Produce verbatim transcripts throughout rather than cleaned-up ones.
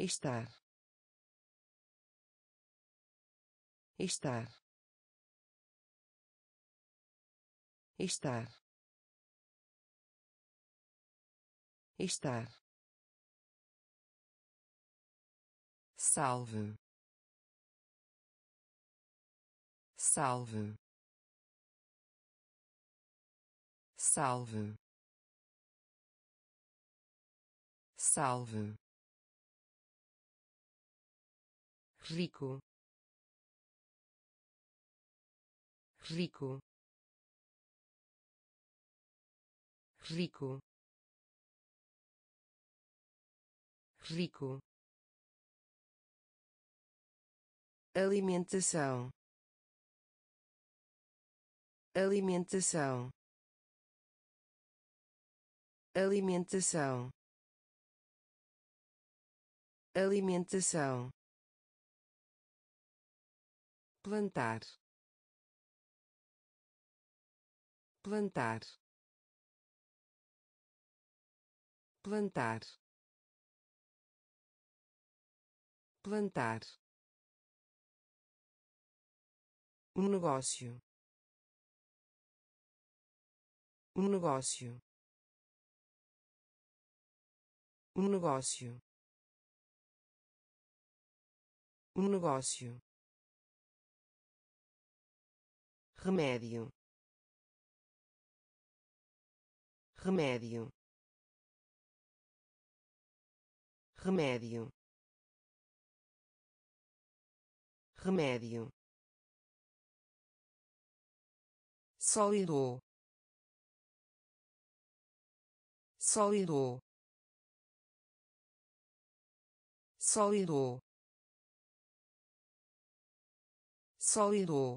estar, estar, estar, estar, salve, salve, salve, salve, rico, rico, rico, rico, alimentação, alimentação, alimentação, alimentação, plantar, plantar, plantar, plantar, um negócio, um negócio, um negócio, um negócio, remédio, remédio, remédio, remédio, sólido, sólido, sólido, sólido,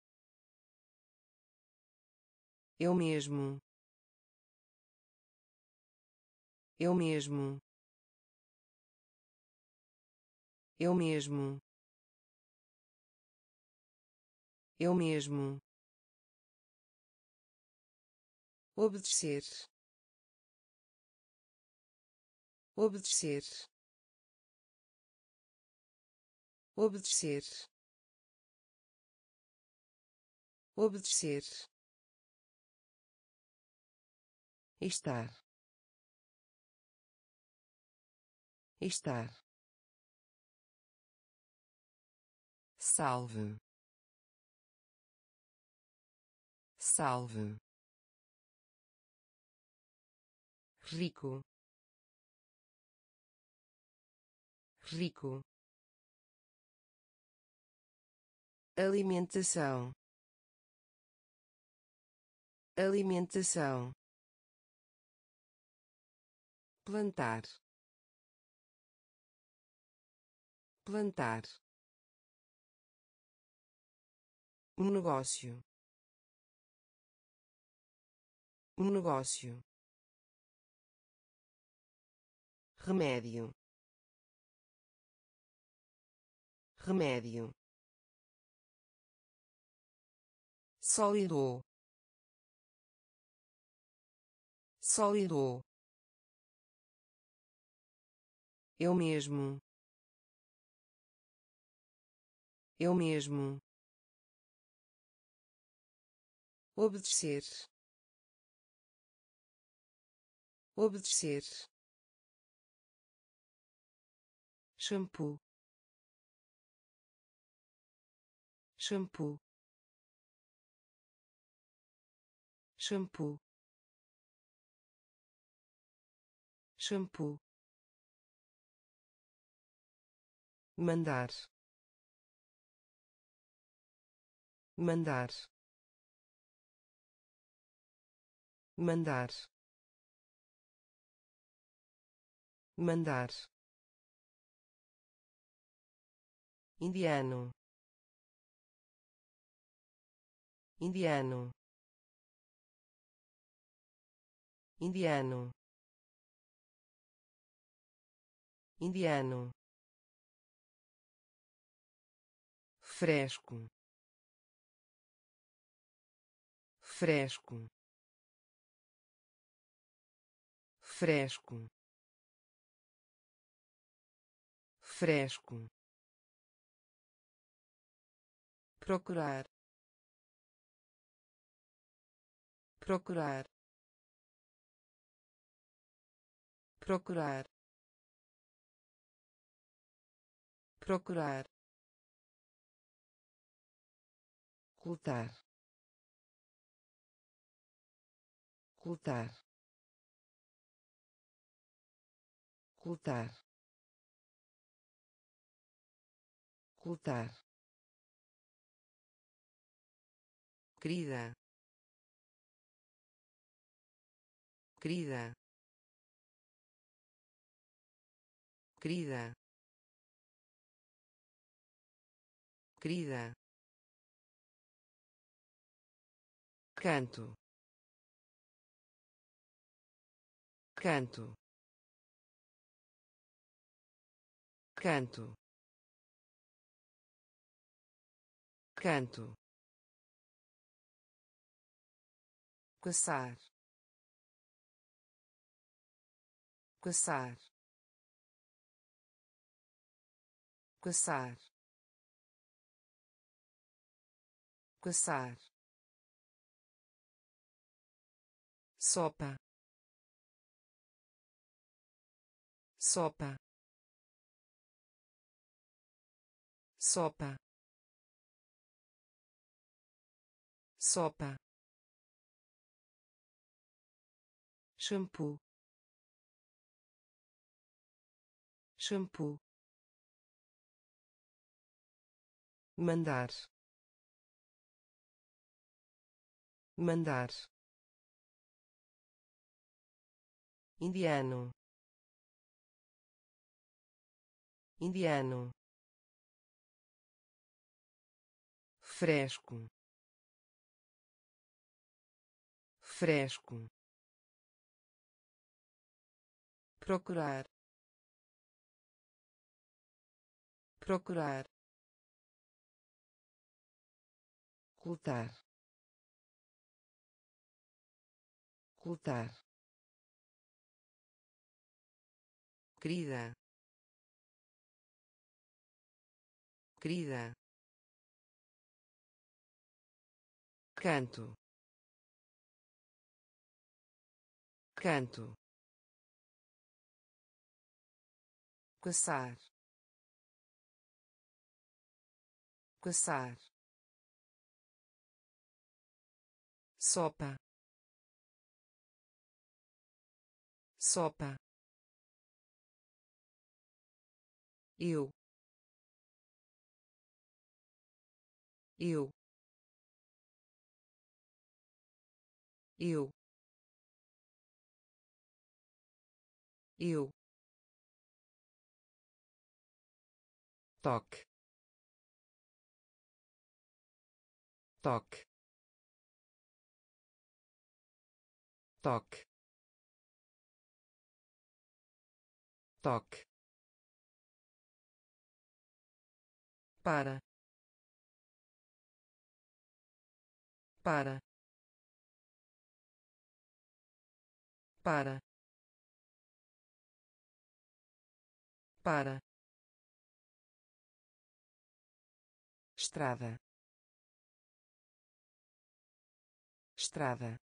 eu mesmo, eu mesmo, eu mesmo, eu mesmo, obedecer, obedecer, obedecer, obedecer, estar, estar, salve, salve, rico, rico, alimentação, alimentação, plantar, plantar, um negócio, um negócio, remédio, remédio, sólido, sólido, eu mesmo, eu mesmo, obedecer, obedecer, shampoo, shampoo, shampoo, shampoo, mandar, mandar, mandar, mandar, indiano, indiano, indiano, indiano, fresco, fresco, fresco, fresco, procurar, procurar, procurar, procurar, ocultar, ocultar, ocultar, ocultar, querida, querida, querida, querida, canto, canto, canto, canto, caçar, caçar, caçar, caçar, sopa, sopa, sopa, sopa, shampoo, shampoo, mandar, mandar, indiano, indiano, fresco, fresco, procurar, procurar, ocultar, ocultar, querida, querida, canto, canto, caçar, caçar, sopa, sopa, eu, eu, eu, eu, toque, toque, toque, toque, para, para, para, para, estrada, estrada,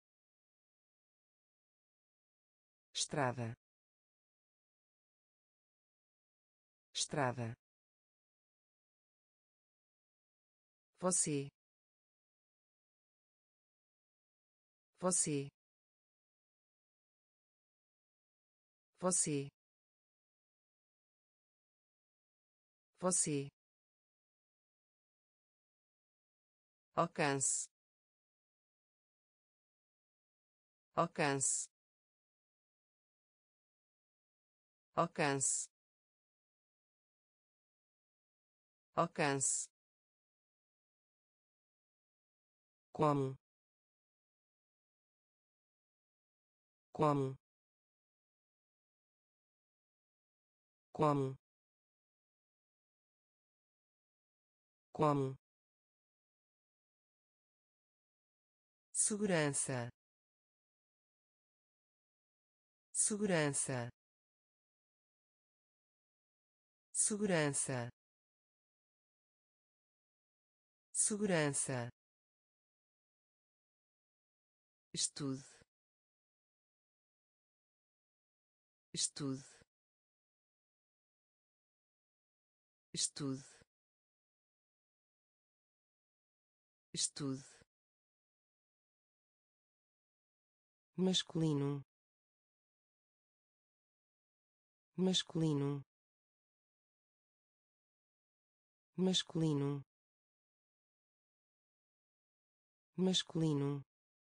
estrada, estrada, você, você, você, você, alcance, alcance, alcance, alcance, como, como, como, como, segurança, segurança, segurança, segurança, estude, estude, estude, estude, masculino, masculino, masculino, masculino,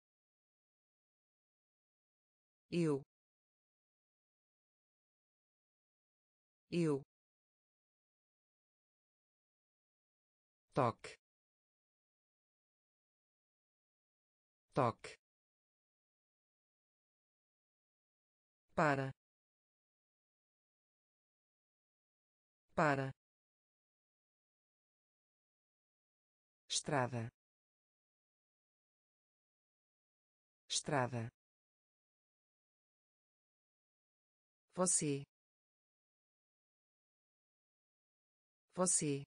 eu, eu, toque, toque, para, para, estrada, estrada, você, você,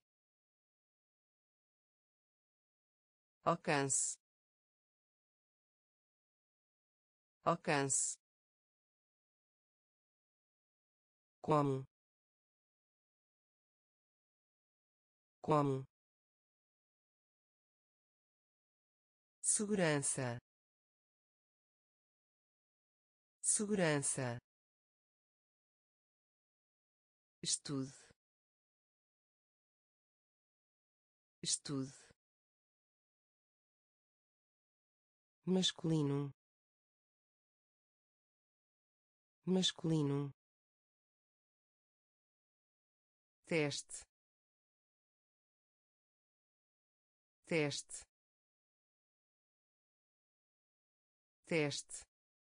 alcance, alcance, como, como, segurança, segurança, estude, estude, masculino, masculino, teste, teste, teste,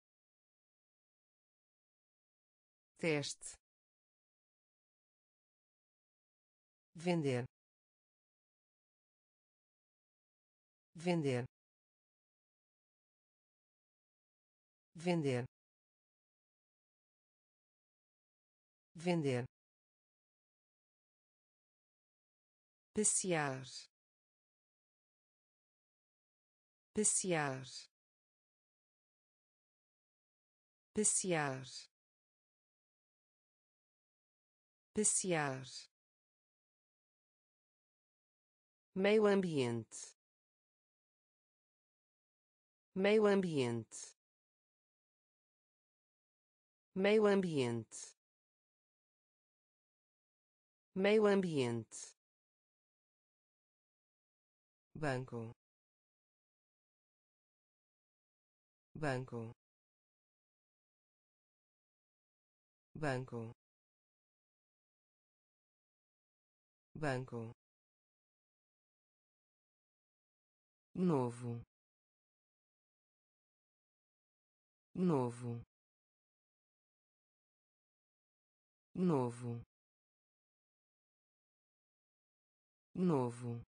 teste, vender, vender, vender, vender, passear, passear, passear, passear, meio ambiente, meio ambiente, meio ambiente, meio ambiente, banco, banco, banco, banco, novo, novo, novo, novo,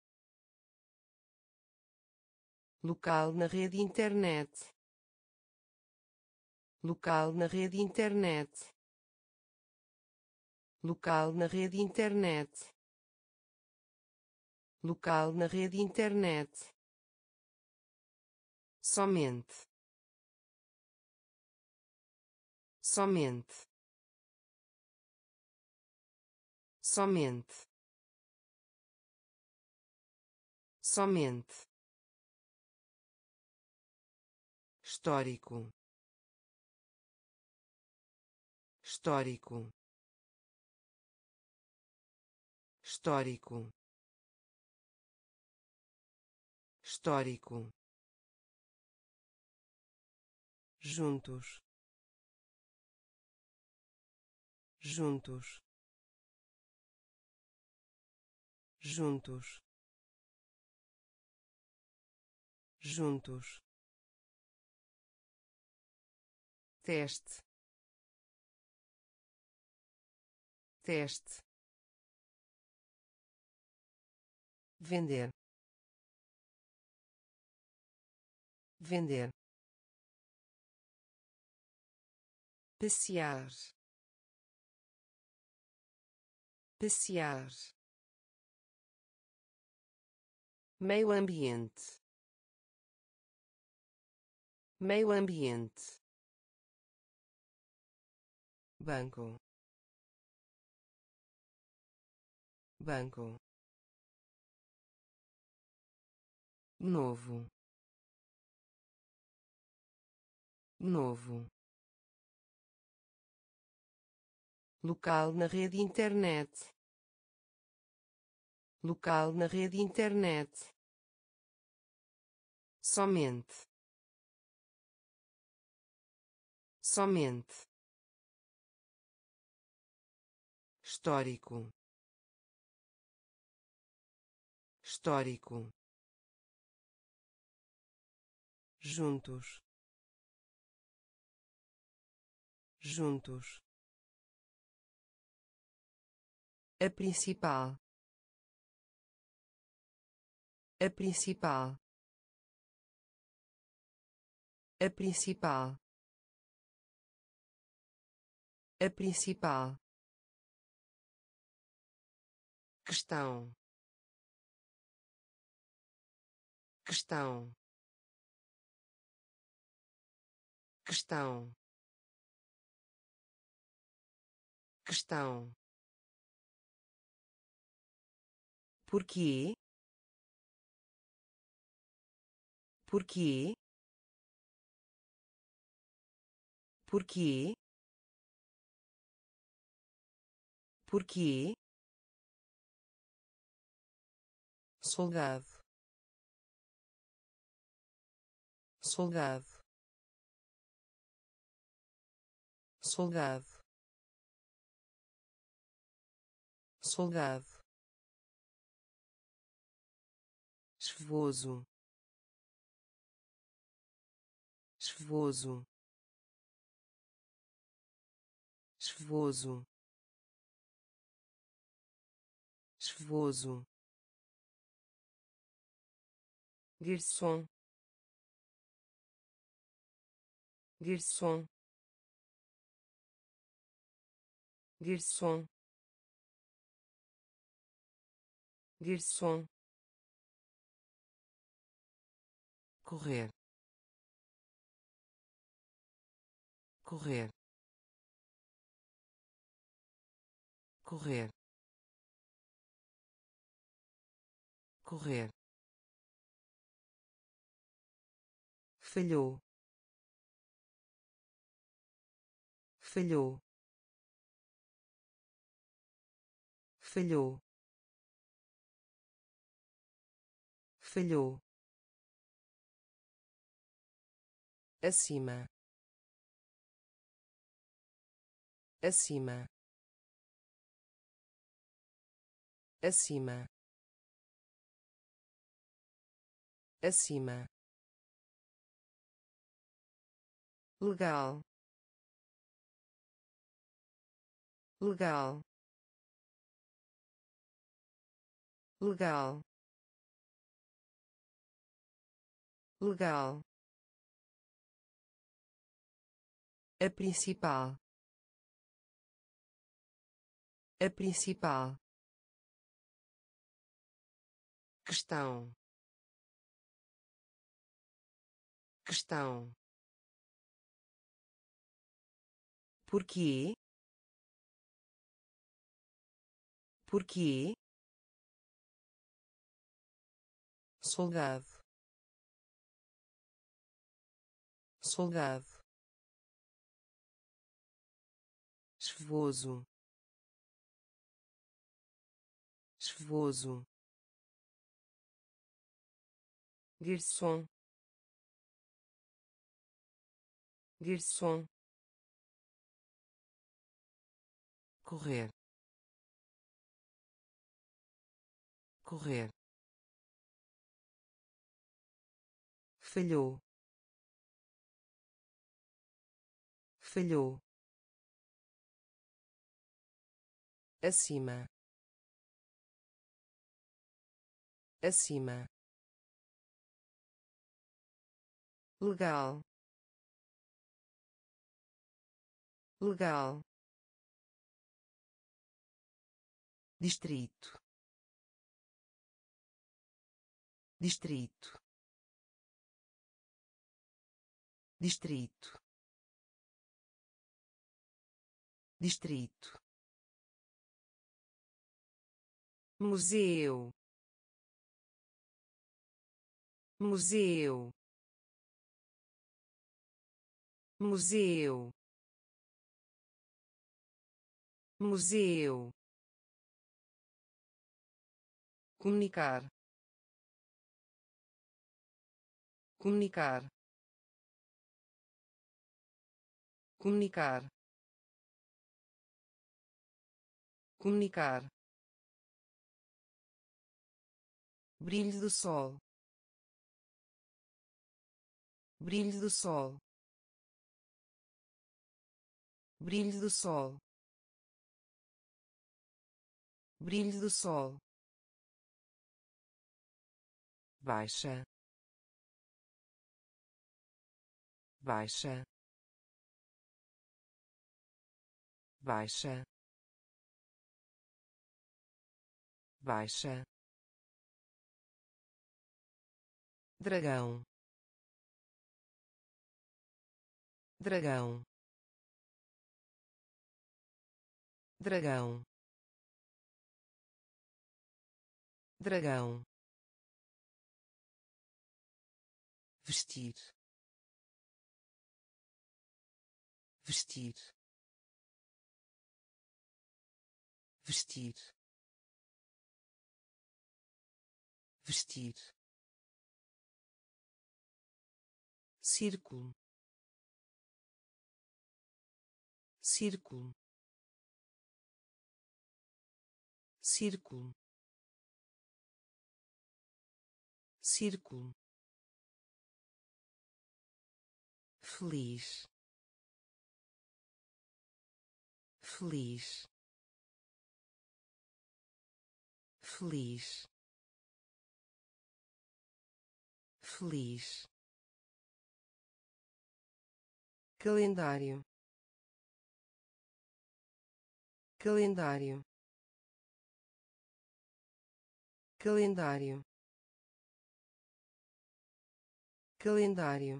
local na rede internet, local na rede internet, local na rede internet, local na rede internet, somente, somente, somente, somente, histórico, histórico, histórico, histórico, juntos, juntos, juntos, juntos, teste, teste, vender, vender, passear, passear, meio ambiente, meio ambiente, banco, banco, novo, novo, local na rede internet, local na rede internet, somente, somente, histórico, histórico, juntos, juntos, a principal, a principal, a principal, a principal, questão, questão, questão, questão, porquê, porquê, porquê, porquê, soldado, soldado, soldado, soldado, chuvoso, chuvoso, chuvoso, chuvoso, garçom, garçom, garçom, garçom, correr, correr, correr, correr, falhou, falhou, falhou, falhou, acima, acima, acima, acima, legal, legal, legal, legal, a principal, a principal, questão, questão, porquê, porquê, soldado, soldado, chuvoso, chuvoso, garçom, garçom, correr, correr, falhou, falhou, acima, acima, legal, legal, distrito, distrito, distrito, distrito, museu, museu, museu, museu, comunicar, comunicar, comunicar, comunicar, brilho do sol, brilho do sol, brilho do sol, brilho do sol, baixa, baixa, baixa, baixa, dragão, dragão, dragão, dragão, vestir, vestir, vestir, vestir, círculo, círculo, círculo, círculo, feliz, feliz, feliz, feliz, calendário, calendário, calendário, calendário,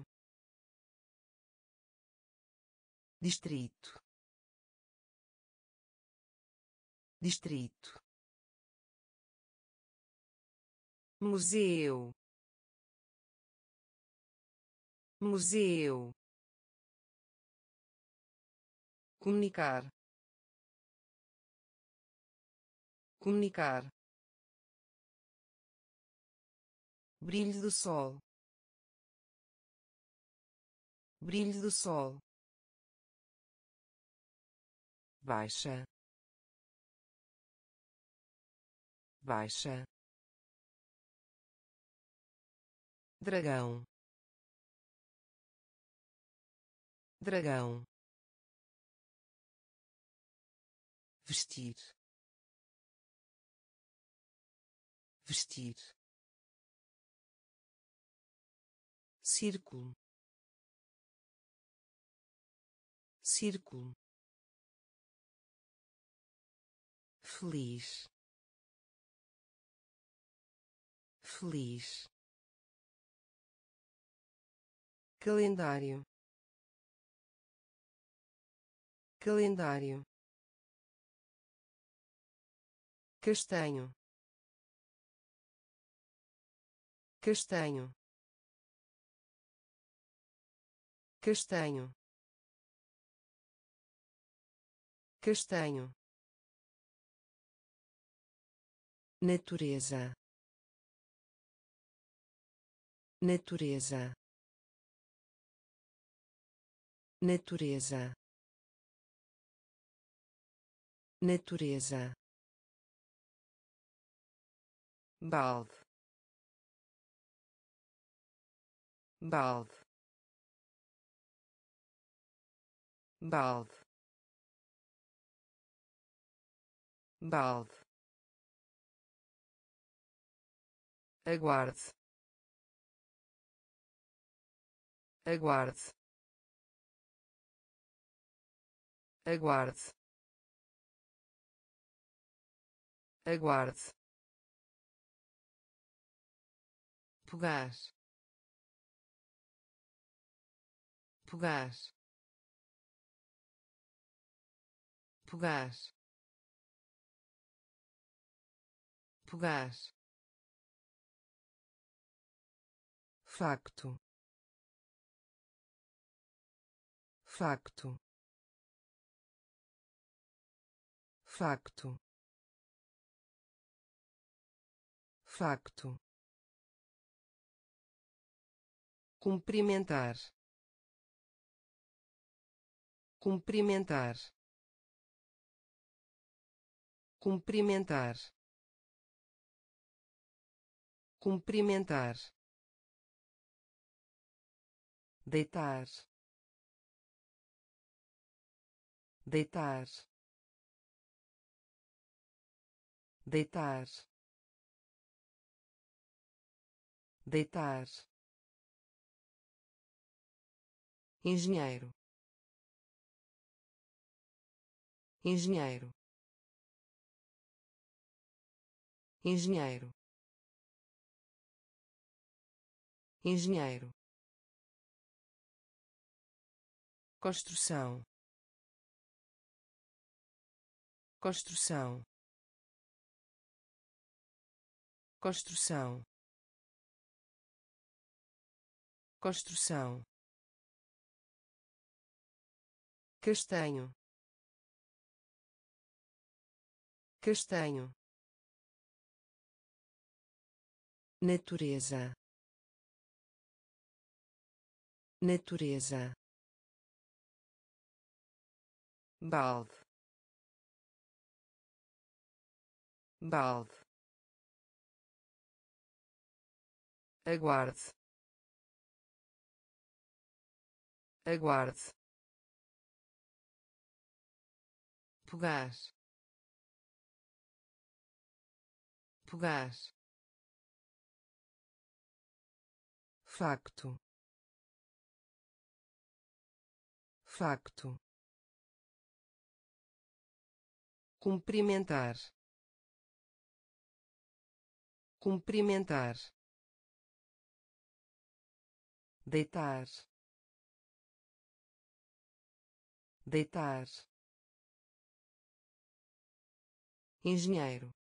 distrito, distrito, museu, museu, comunicar, comunicar, brilho do sol, brilho do sol, baixa, baixa, dragão, dragão, vestir, vestir, círculo, círculo, feliz, feliz, calendário, calendário, castanho, castanho, castanho, castanho, natureza, natureza, natureza, natureza, balde, balde, balde, balde, aguarde, aguarde, aguarde, aguarde, pegar, pegar, pegar, pegar, facto, facto, facto, facto, cumprimentar, cumprimentar, cumprimentar, cumprimentar, deitar, deitar, deitar, deitar, engenheiro, engenheiro, engenheiro, engenheiro, construção, construção, construção, construção, castanho, castanho, natureza, natureza, balde, balde, aguarde, aguarde, pegar, pegar, facto, facto, cumprimentar, cumprimentar, deitar, deitar, engenheiro,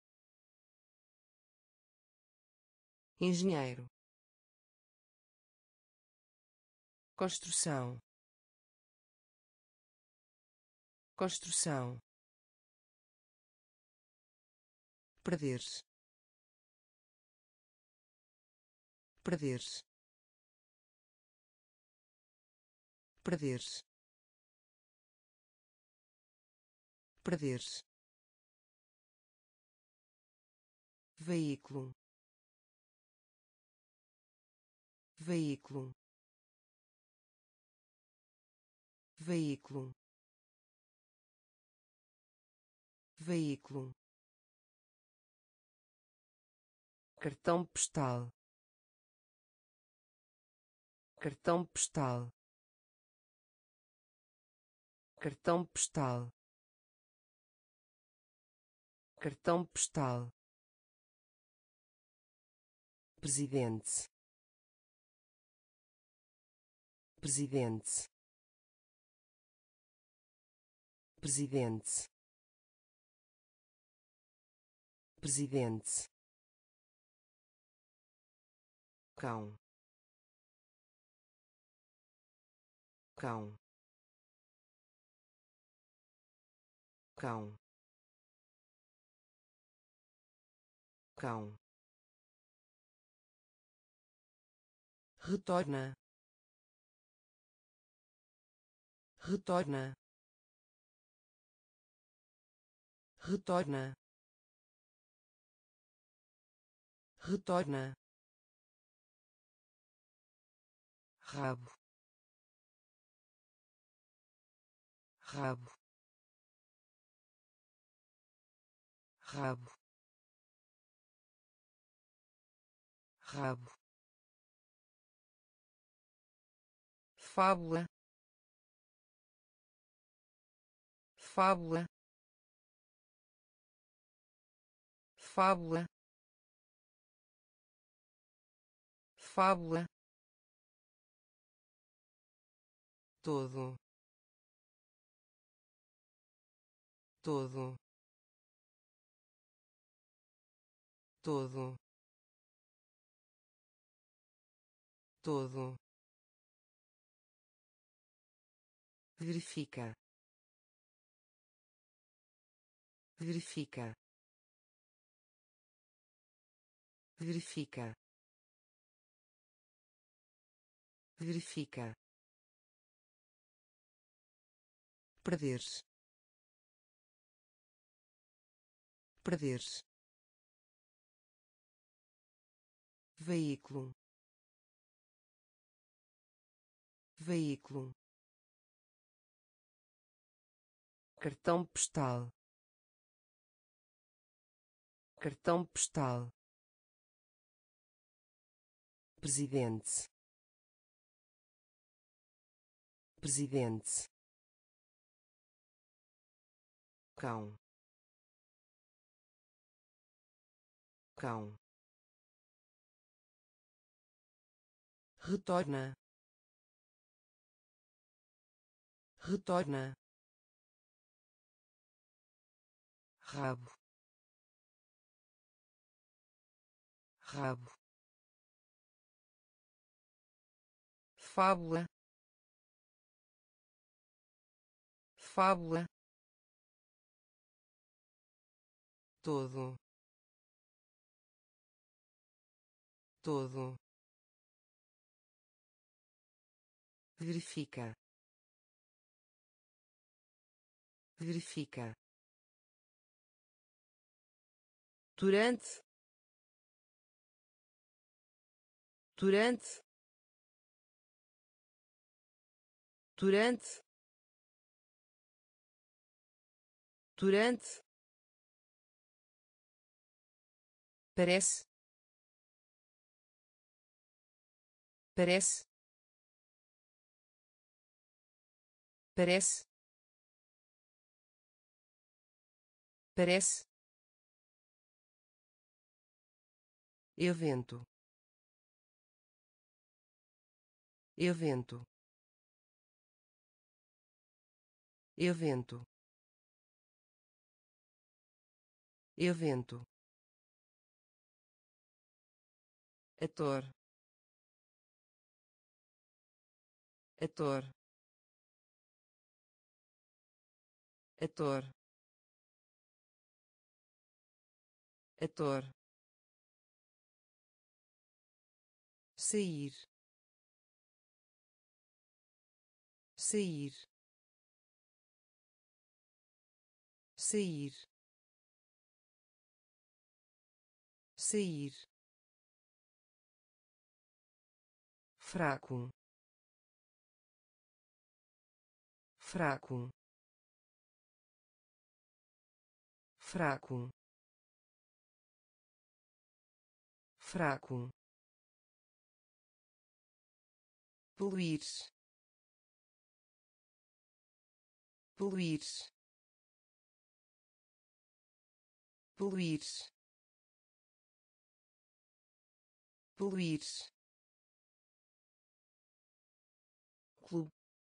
engenheiro, construção, construção, perder-se, perder-se, perder-se, perder-se, veículo, veículo, veículo, veículo, cartão postal, cartão postal, cartão postal, cartão postal, presidente, presidente, presidente, presidente, cão, cão, cão, cão, retorna, retorna, retorna, retorna, rabo, rabo, rabo, rabo, fábula, fábula, fábula, fábula, todo, todo, todo, todo, verifica, verifica, verifica, verifica, perder-se, perder-se, veículo, veículo, cartão postal, cartão postal, presidente, presidente, cão, cão, retorna, retorna, rabo, rabo, fábula, fábula, todo, todo, verifica, verifica, durante, durante, durante, durante, parece, parece, parece, parece, evento, evento, evento, evento, ator, ator, ator, ator, sair, sair, sair, sair, fraco, fraco, fraco, fraco, poluir, poluir, poluir, poluir, clube,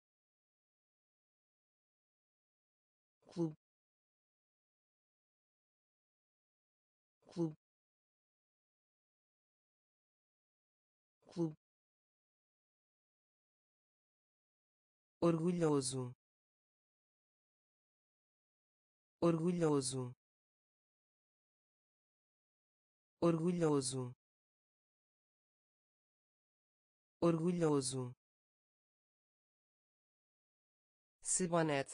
clube, clube, clube, orgulhoso, orgulhoso, orgulhoso, orgulhoso, cibonete,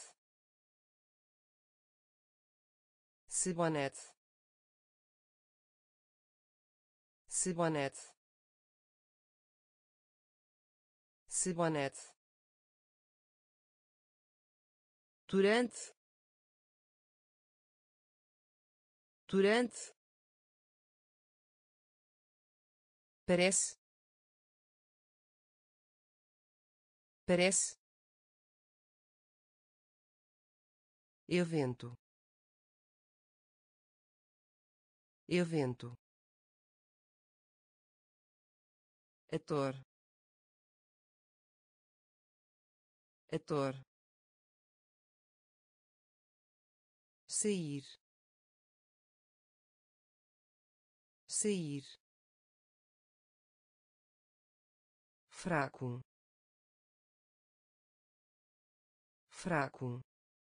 cibonete, cibonete, cibonete, durante, durante, parece, parece, evento, evento, ator, ator, sair, sair, fraco, fraco,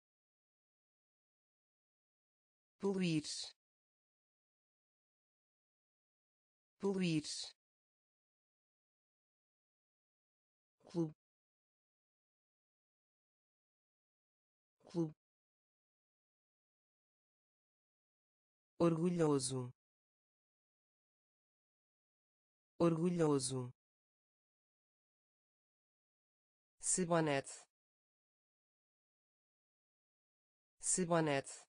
poluir, poluir, clube, clube, orgulhoso, orgulhoso, cibonete, cibonete,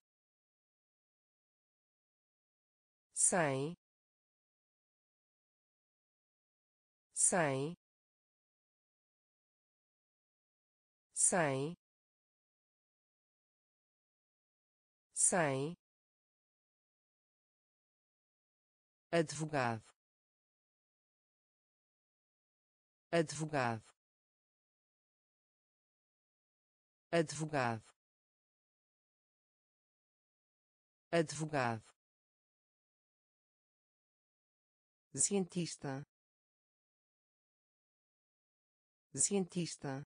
cem, cem, cem, cem, advogado, advogado, advogado, advogado, cientista, cientista,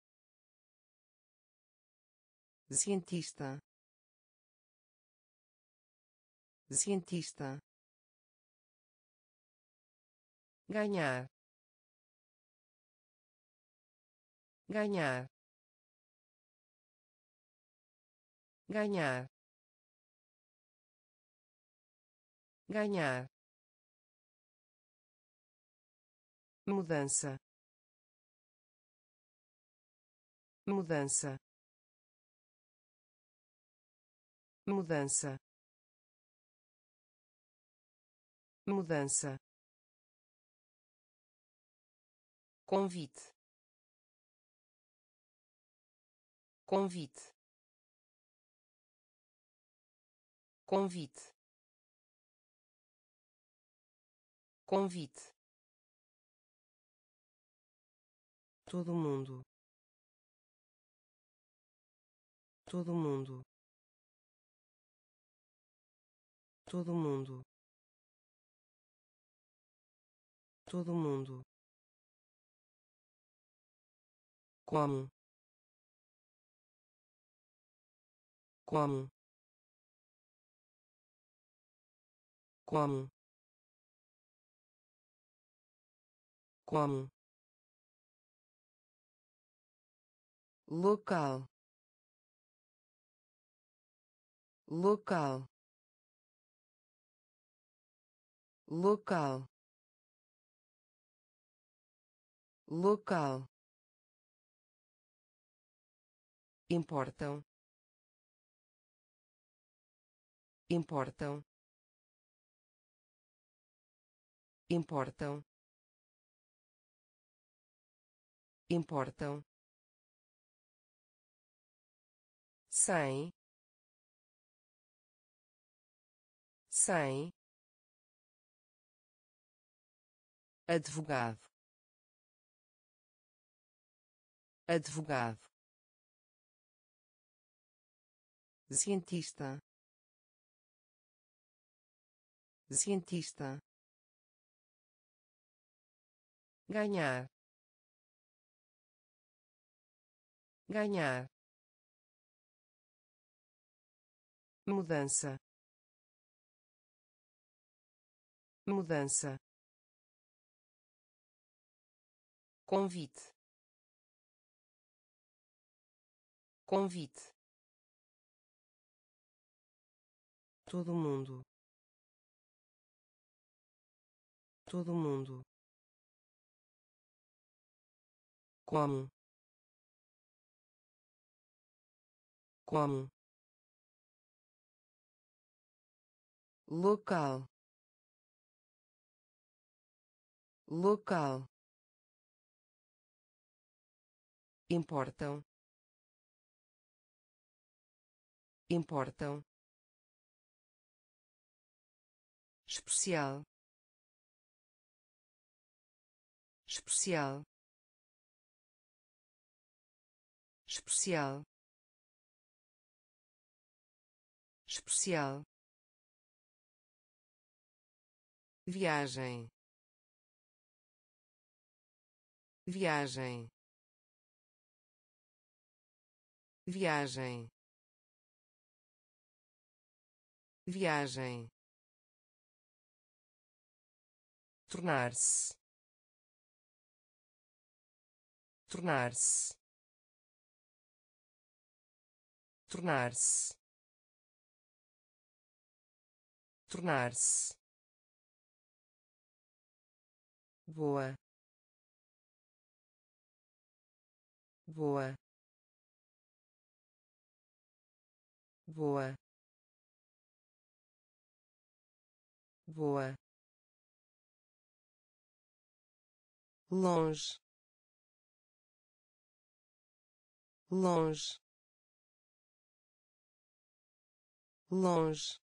cientista, cientista, ganhar, ganhar, ganhar, ganhar, mudança, mudança, mudança, mudança, convite, convite, convite, convite, todo mundo, todo mundo, todo mundo, todo mundo, como, como, como, como, local, local, local, local, importam, importam, importam, importam, cem, cem, advogado, advogado, cientista, cientista, ganhar, ganhar, mudança, mudança, convite, convite, todo mundo, todo mundo, como, como, local, local, importam, importam, especial, especial, especial, especial, viagem, viagem, viagem, viagem, tornar-se, tornar-se, tornar-se, tornar-se, boa, boa, boa, boa, longe, longe, longe,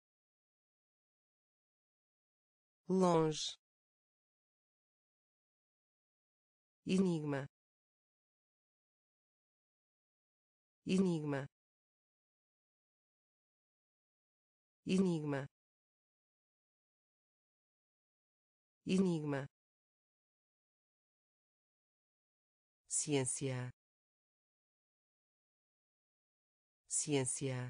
longe, enigma, enigma, enigma, enigma, ciência, ciência,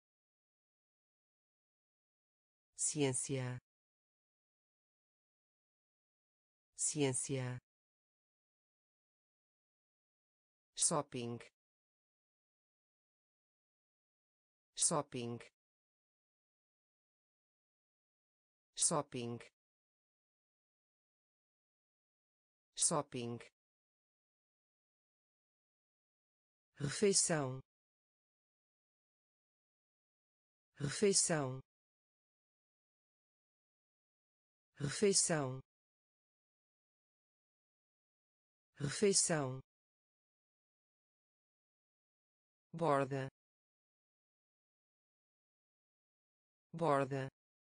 ciência, ciência, shopping, shopping, shopping, shopping, refeição, refeição, refeição, refeição, borda, borda,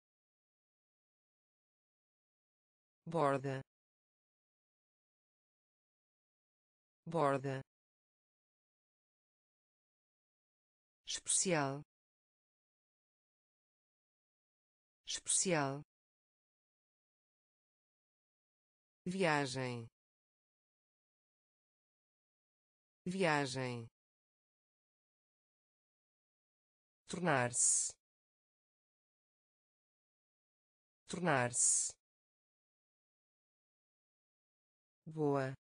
borda, borda, especial, especial, viagem, viagem, tornar-se, tornar-se, boa,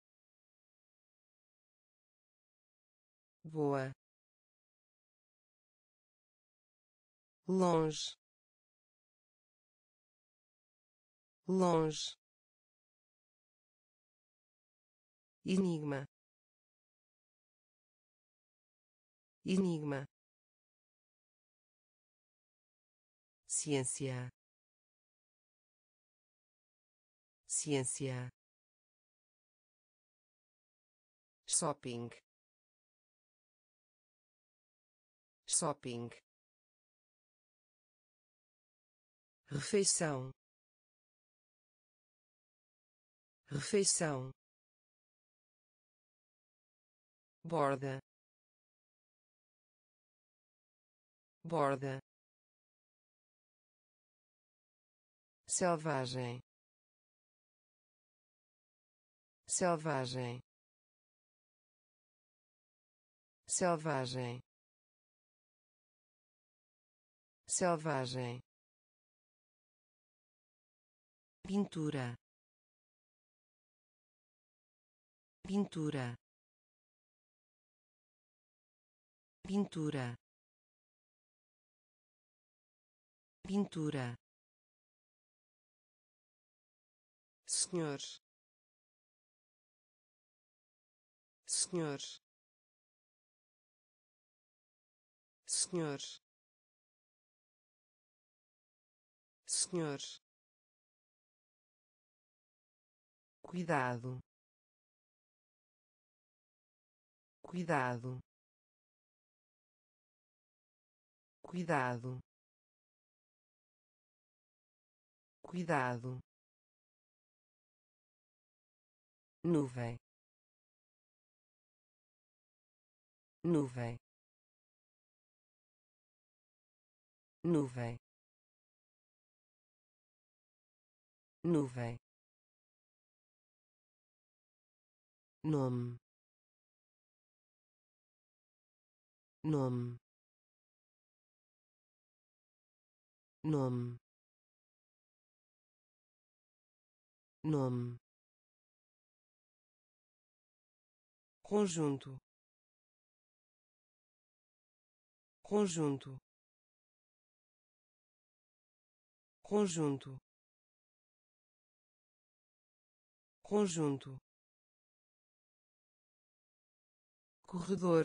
boa, longe, longe, enigma, enigma, ciência, ciência, shopping, shopping, refeição, refeição, borda, borda, selvagem, selvagem, selvagem, selvagem, pintura, pintura, pintura, pintura, senhor, senhor, senhor, senhor, cuidado, cuidado, cuidado, cuidado, nuvem, nuvem, nuvem, nuvem, nome, nome, nome, nome, conjunto, conjunto, conjunto, conjunto, corredor,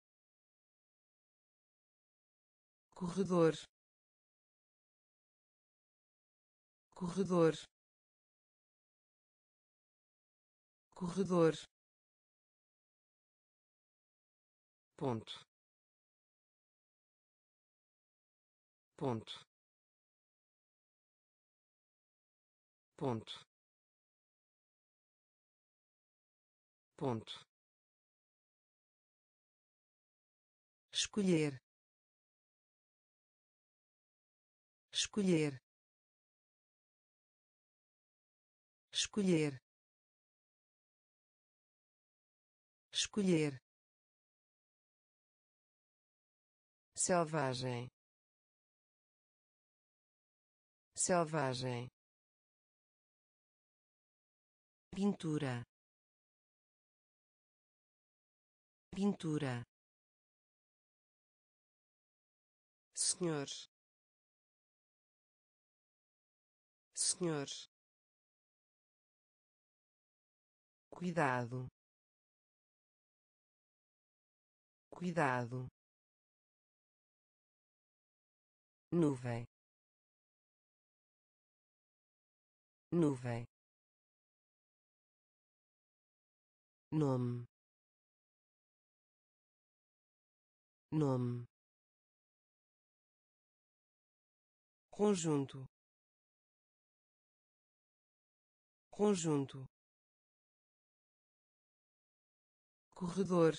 corredor, corredor, corredor, ponto, ponto, ponto, ponto, escolher, escolher, escolher, escolher, selvagem, selvagem, pintura, pintura, senhor, senhor, cuidado, cuidado, nuvem, nuvem, nome, nome, conjunto, conjunto, corredor,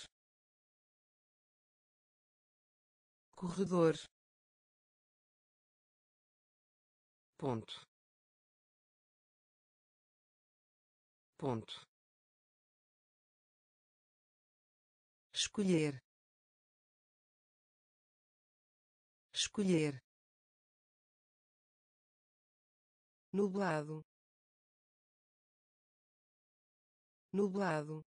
corredor, ponto, ponto, escolher, escolher, nublado, nublado,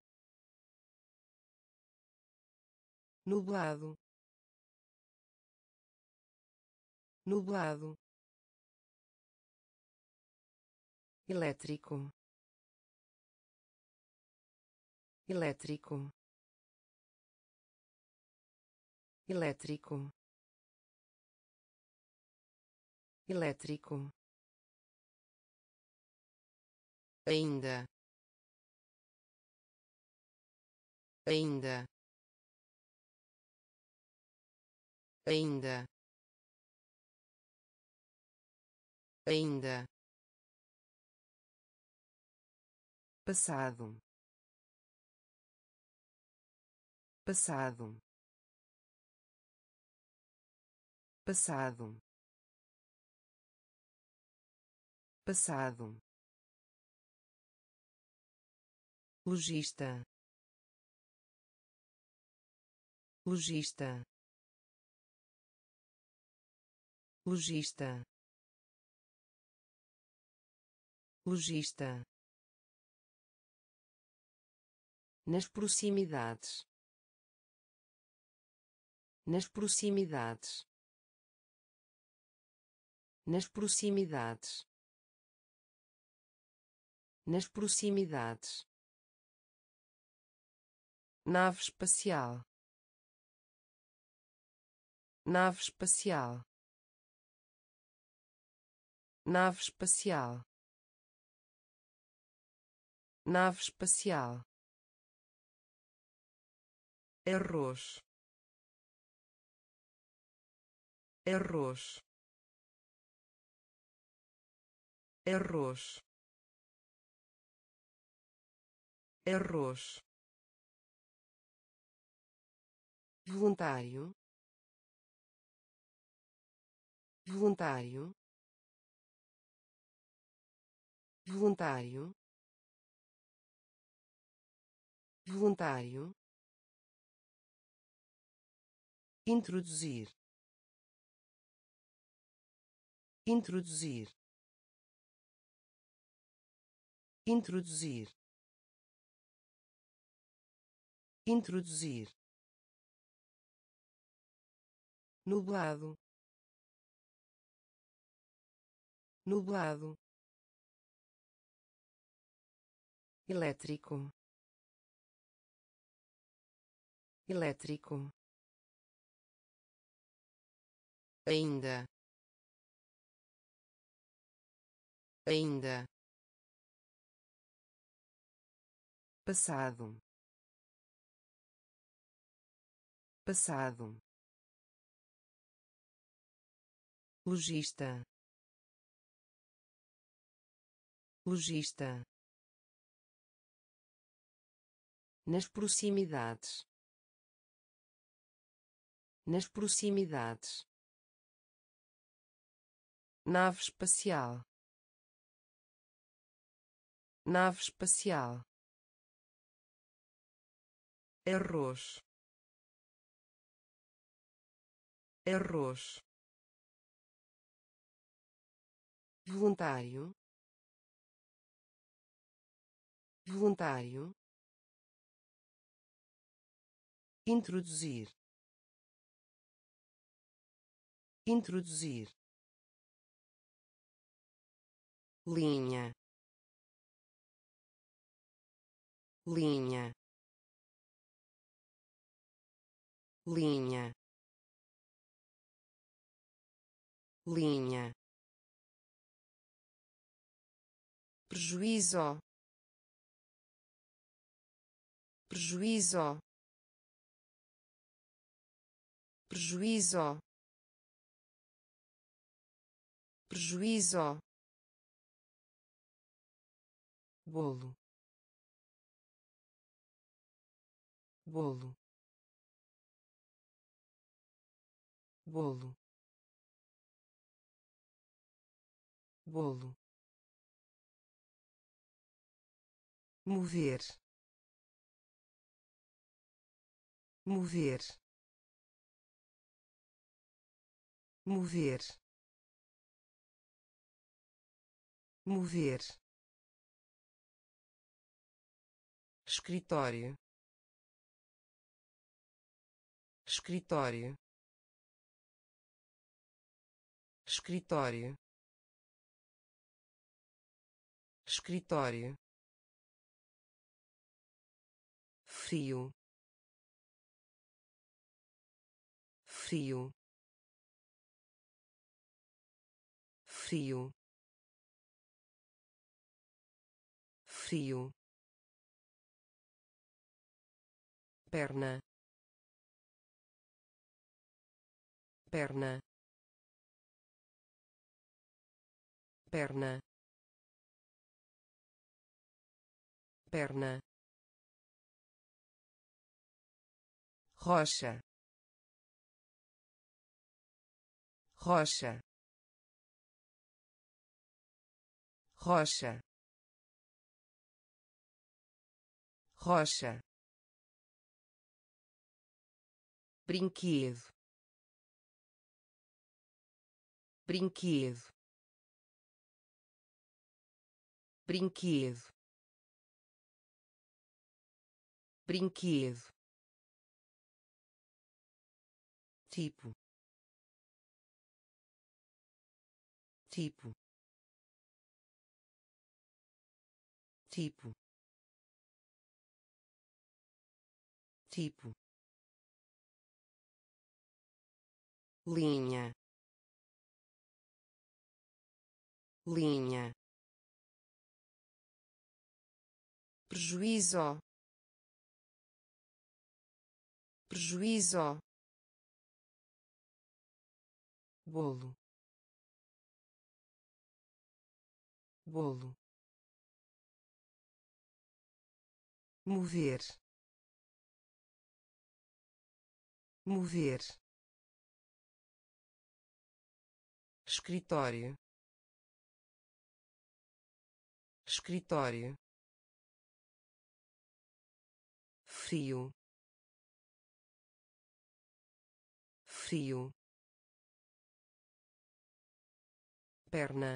nublado, nublado, elétrico, elétrico, elétrico, elétrico, ainda, ainda, ainda, ainda, passado, passado, passado, passado, lojista, lojista, lojista, lojista, nas proximidades, nas proximidades, nas proximidades, nas proximidades, nave espacial, nave espacial, nave espacial, nave espacial, arroz, arroz, arroz, arroz, voluntário, voluntário, voluntário, voluntário, introduzir, introduzir, introduzir, introduzir, nublado, nublado, elétrico, elétrico, ainda, ainda, passado, passado, lojista, lojista, nas proximidades, nas proximidades, nave espacial, nave espacial, arroz, arroz, voluntário, voluntário, introduzir, introduzir, linha, linha, linha, linha, prejuízo, prejuízo, prejuízo, prejuízo, bolo, bolo, bolo, bolo, mover, mover, mover, mover, escritório, escritório, escritório, escritório, frio, frio, frio, frio, perna, perna, perna, perna, rocha, rocha, rocha, rocha, brinquedo, brinquedo, brinquedo, brinquedo, tipo, tipo, tipo, tipo, linha, linha, prejuízo, prejuízo, bolo, bolo, mover, mover, escritório, escritório, frio, frio, perna,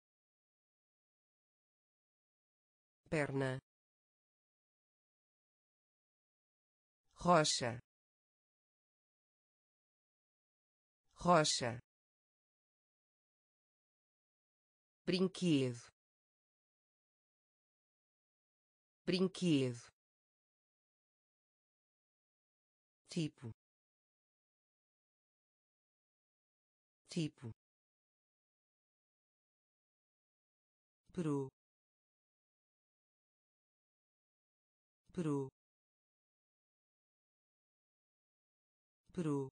perna, rocha, rocha, brinquedo, brinquedo, tipo, tipo, peru, peru, peru,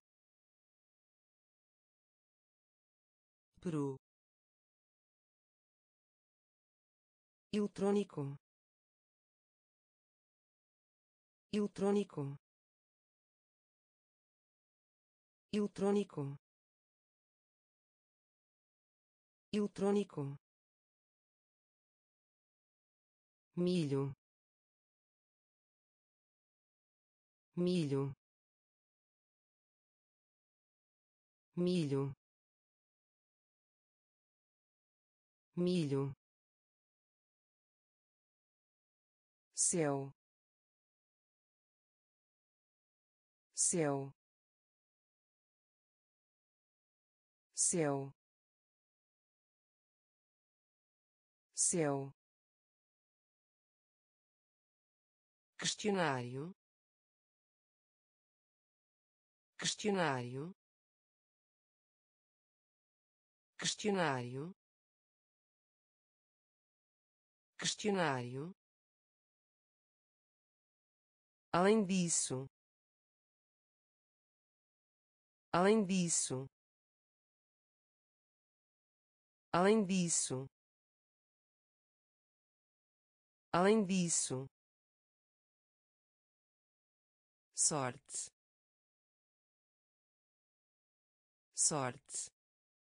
peru, eletrônico, eletrônico, eletrônico, eletrônico, milho, milho, milho, milho, céu, céu, céu, céu, questionário, questionário, questionário, questionário, além disso, além disso, além disso, além disso, sorte, sorte,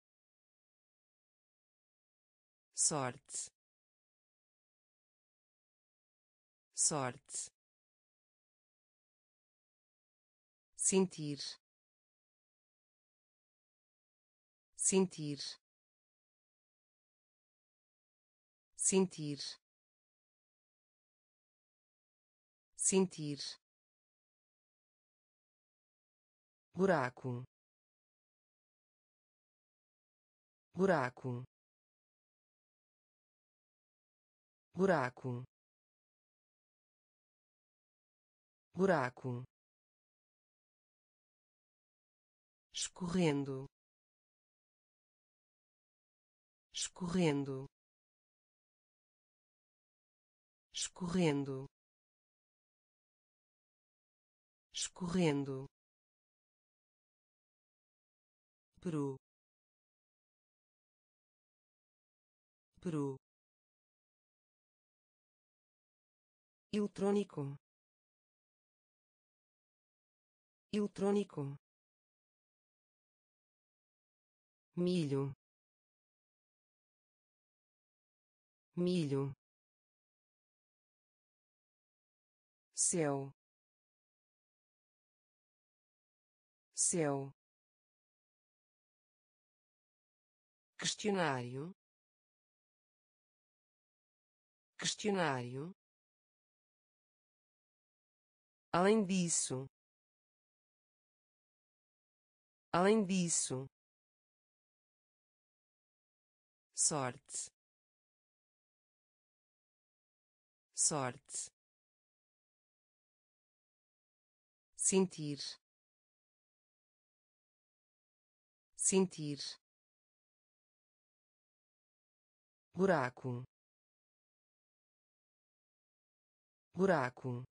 sorte, sorte, sentir, sentir, sentir, sentir, buraco, buraco, buraco, buraco, escorrendo, escorrendo, escorrendo, escorrendo, peru, peru, eletrônico, eletrônico, milho, milho, céu, céu, questionário, questionário, além disso, além disso, sorte, sorte, sentir, sentir, buraco, buraco,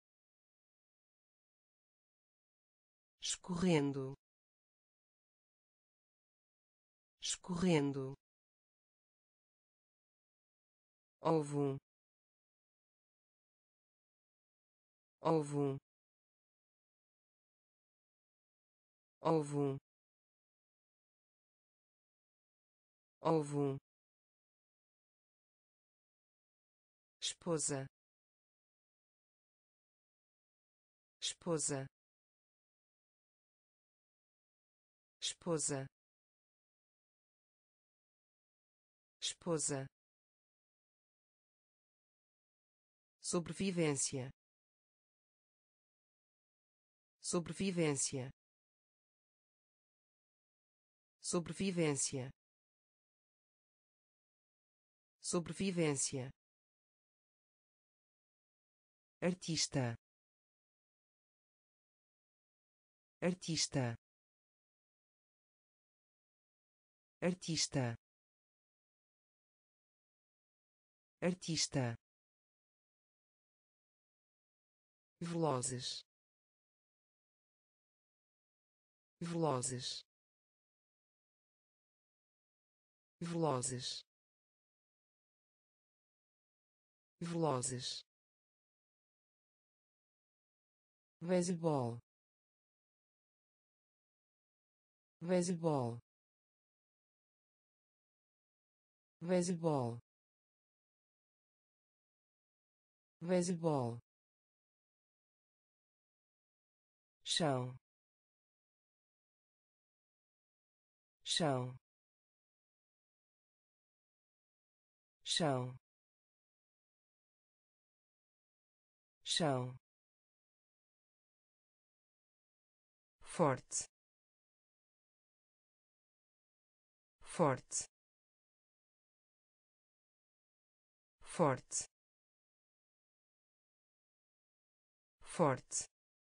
escorrendo, escorrendo, ovo, ovo, ovo, ovo, esposa, esposa, esposa, esposa, sobrevivência, sobrevivência, sobrevivência, sobrevivência, artista, artista, artista, artista, velozes, velozes, velozes, velozes, beisebol, beisebol, beisebol, beisebol, chão, chão, chão, chão, forte, forte, forte, forte,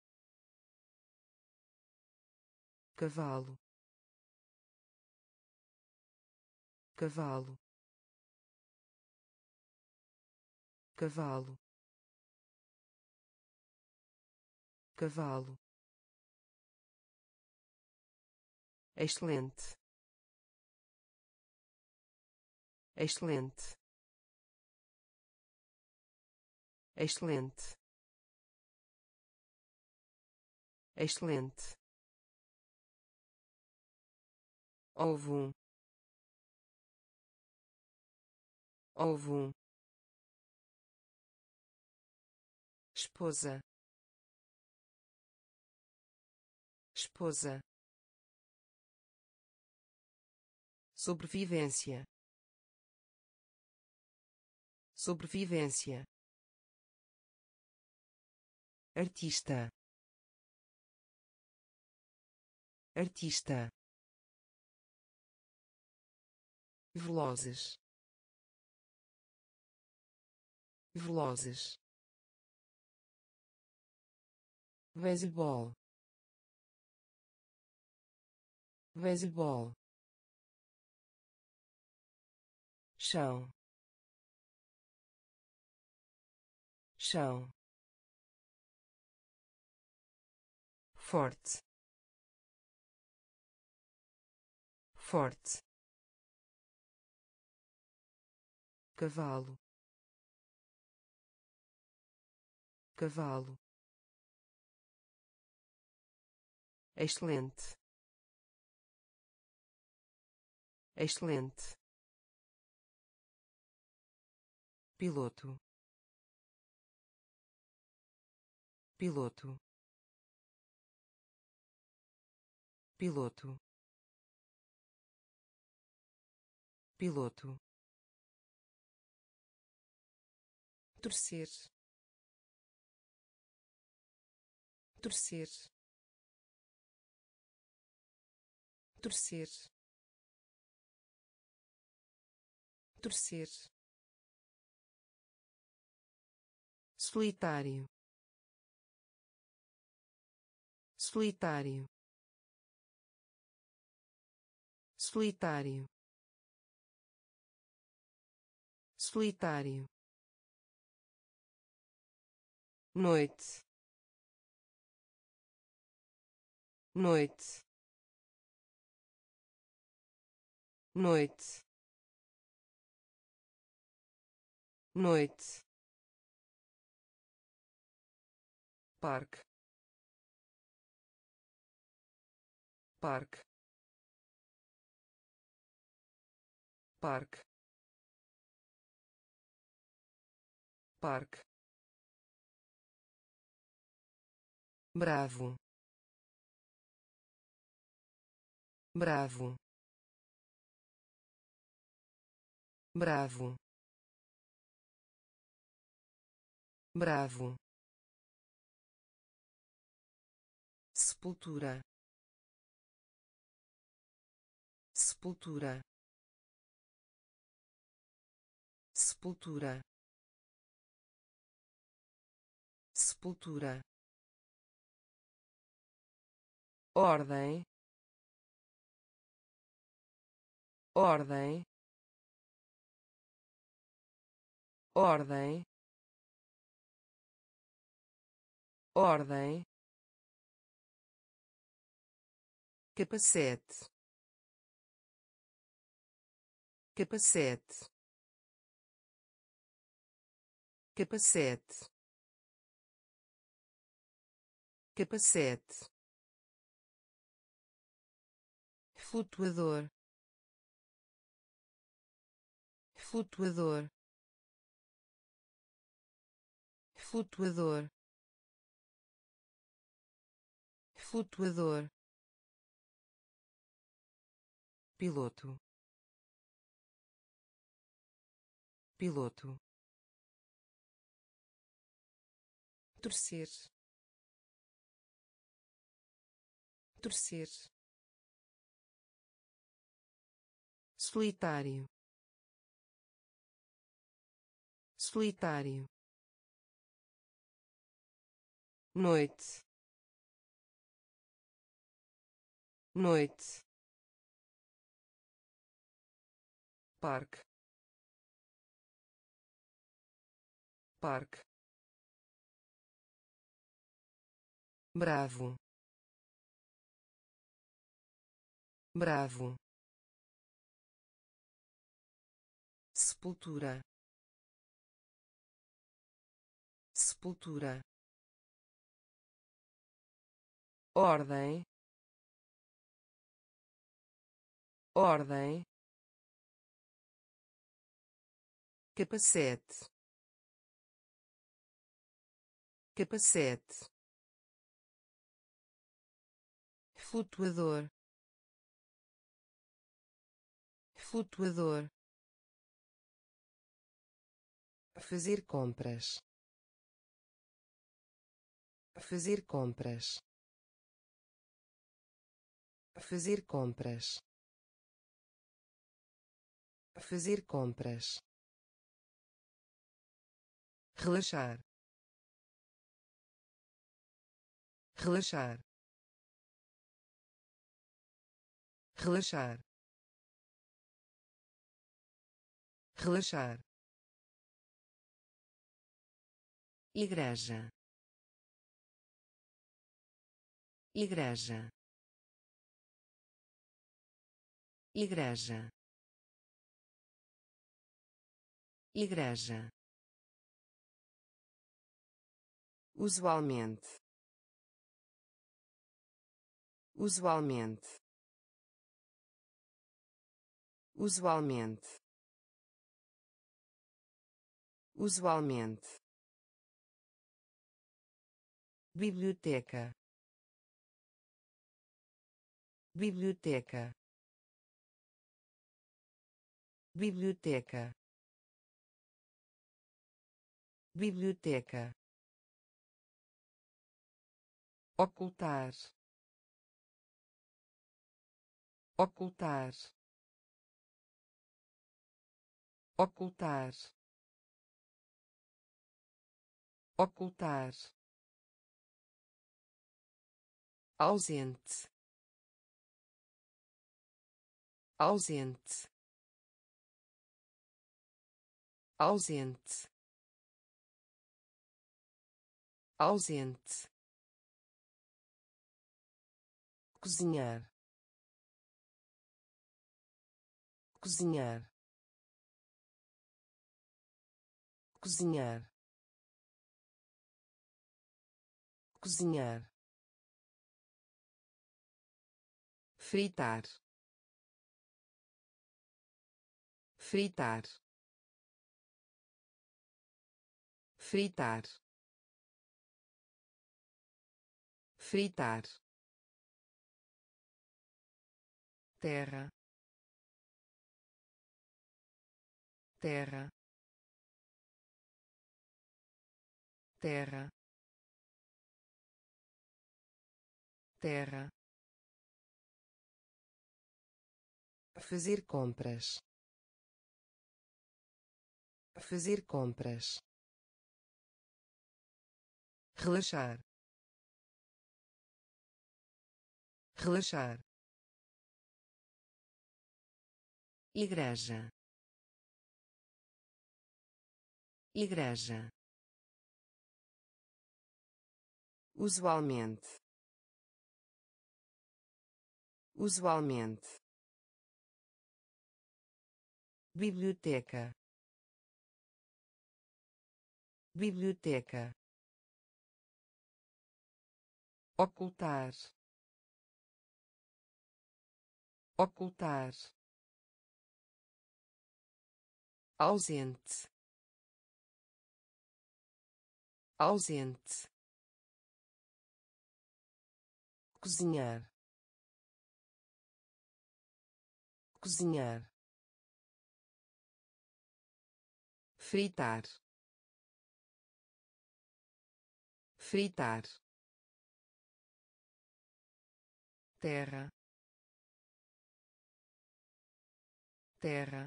cavalo, cavalo, cavalo, cavalo, excelente, excelente, excelente, excelente, ovo, ovo, esposa, esposa, sobrevivência, sobrevivência, artista, artista, velozes, velozes, beisebol, beisebol, chão, chão, forte, forte, cavalo, cavalo, excelente, excelente, piloto, piloto, piloto, piloto, torcer, torcer, torcer, torcer, solitário, solitário, solitário, solitário, noite, noite, noite, noite, parque, parque, parque, parque, bravo, bravo, bravo, bravo, sepultura, sepultura, sepultura, sepultura, ordem, ordem, ordem, ordem, capacete, capacete, capacete, capacete, flutuador, flutuador, flutuador, flutuador, piloto, piloto, torcer, torcer, solitário, solitário, noite, noite, parque, parque, bravo, bravo, sepultura, sepultura, ordem, ordem, capacete, capacete, flutuador, flutuador, fazer compras, fazer compras, fazer compras, fazer compras, relaxar, relaxar, relaxar, relaxar, igreja, igreja, igreja, igreja, usualmente, usualmente, usualmente, usualmente, biblioteca, biblioteca, biblioteca, biblioteca, ocultar, ocultar, ocultar, ocultar, ausente, ausente, ausente, ausente, cozinhar, cozinhar, cozinhar, cozinhar, fritar, fritar, fritar, fritar, terra, terra, terra, terra, fazer compras, fazer compras, relaxar, relaxar, igreja, igreja, usualmente, usualmente, biblioteca, biblioteca, ocultar, ocultar, ausente, ausente, cozinhar, cozinhar, fritar, fritar, terra, terra,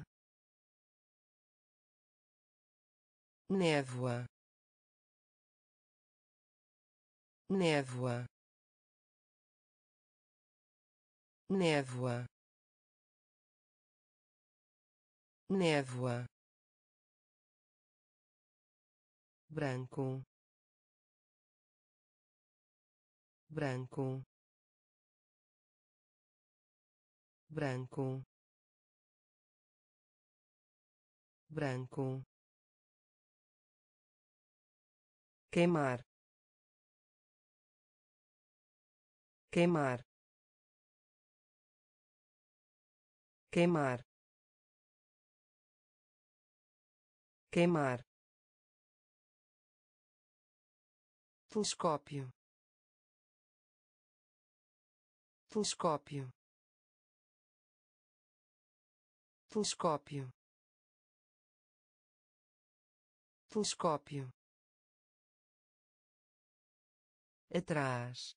névoa, névoa, névoa, névoa, branco, branco, branco, branco, queimar, queimar, queimar, queimar, telescópio, telescópio, telescópio, telescópio, atrás,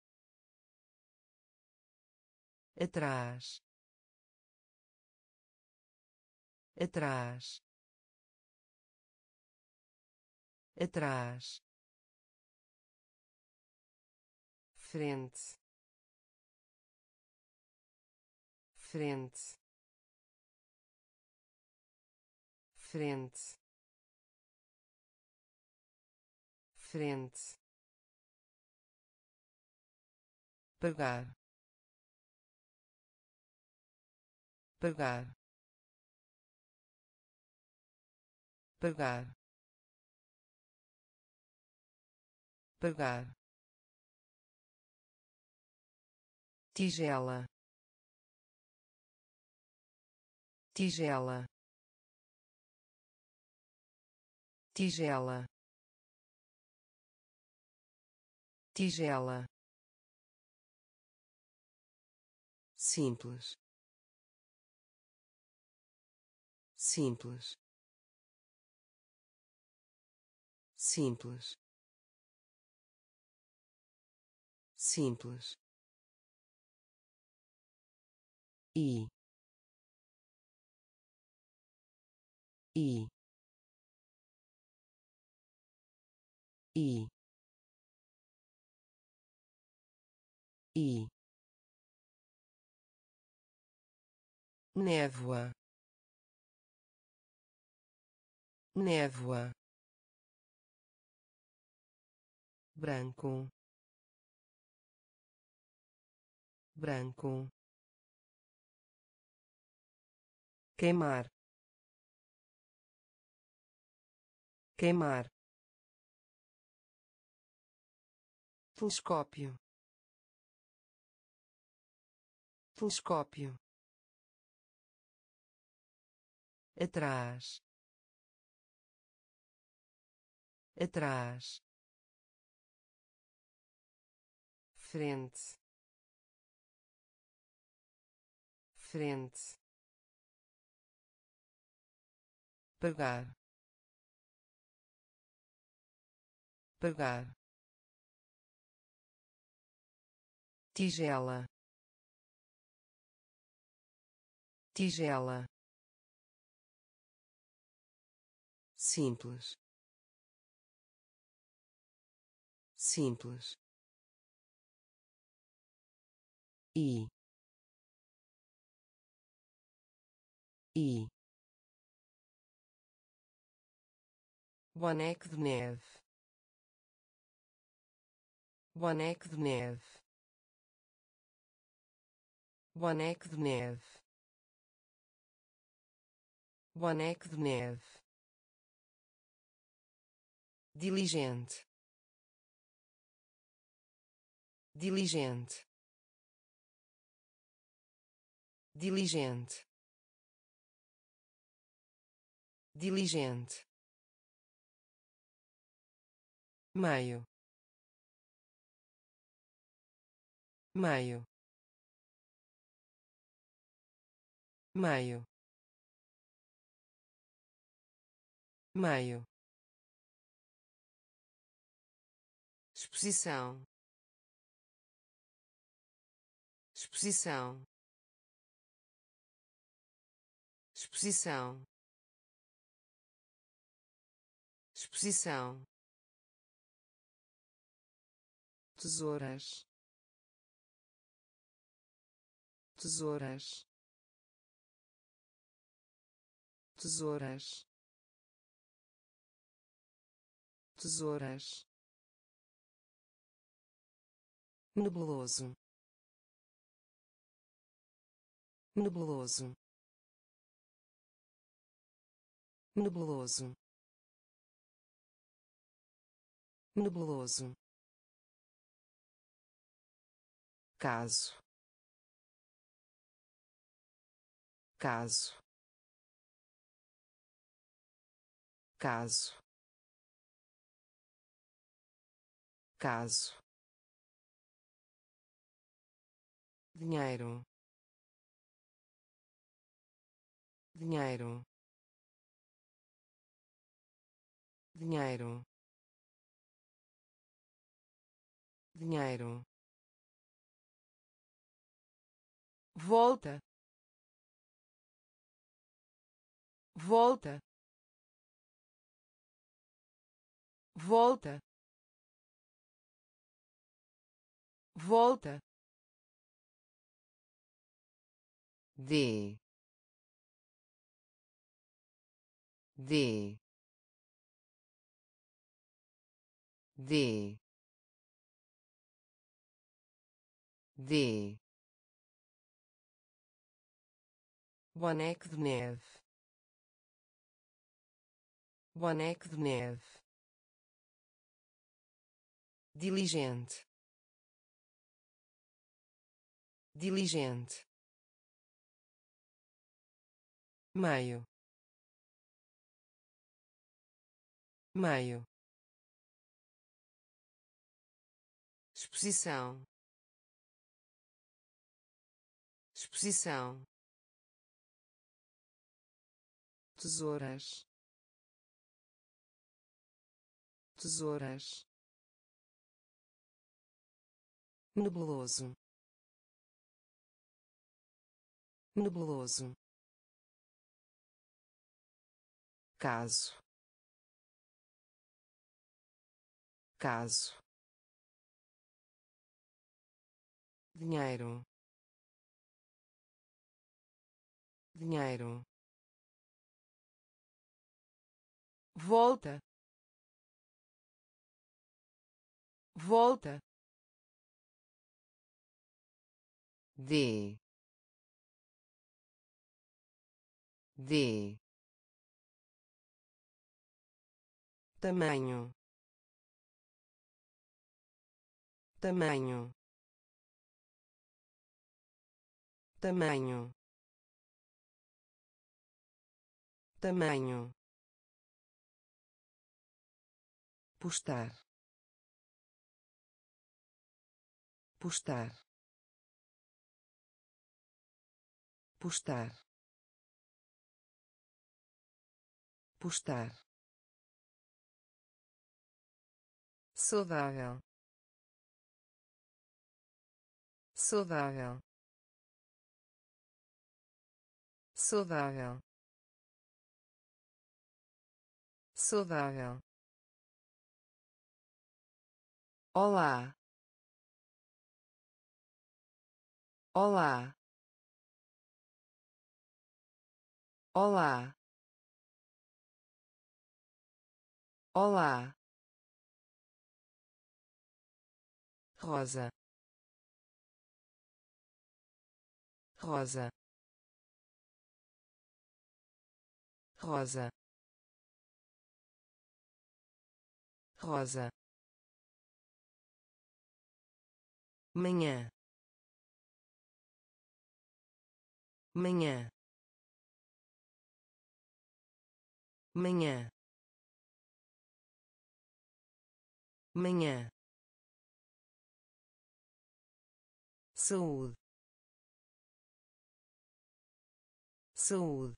atrás, atrás, atrás, frente, frente, frente, frente, pagar, pagar, pagar, pagar, tigela, tigela, tigela, tigela, simples, simples, simples, simples, e e e e névoa, névoa, branco, branco, queimar, queimar, telescópio, telescópio, atrás, atrás, frente, frente, pagar, pagar, tigela, tigela, simples, simples, e e boneco de neve, boneco de neve, boneco de neve, boneco de neve, diligente, diligente, diligente, diligente, maio, maio, maio, maio, exposição, exposição, exposição, exposição, tesouras, tesouras, tesouras, tesouras, nebuloso, nebuloso, nebuloso, nebuloso, caso, caso, caso, caso, dinheiro, dinheiro, dinheiro, dinheiro, volta, volta, volta, volta, de, de, de, de, boneco de neve, boneco de neve, diligente, diligente, maio, maio, exposição, exposição, tesouras, tesouras, nebuloso, nebuloso, caso, caso, dinheiro, dinheiro, volta, volta, de, de, tamanho, tamanho, tamanho, tamanho, postar, postar, postar, postar, saudável, saudável, saudável, saudável. Olá, olá, olá, olá, rosa, rosa, rosa, rosa, manhã, manhã, manhã, manhã, saúde, saúde,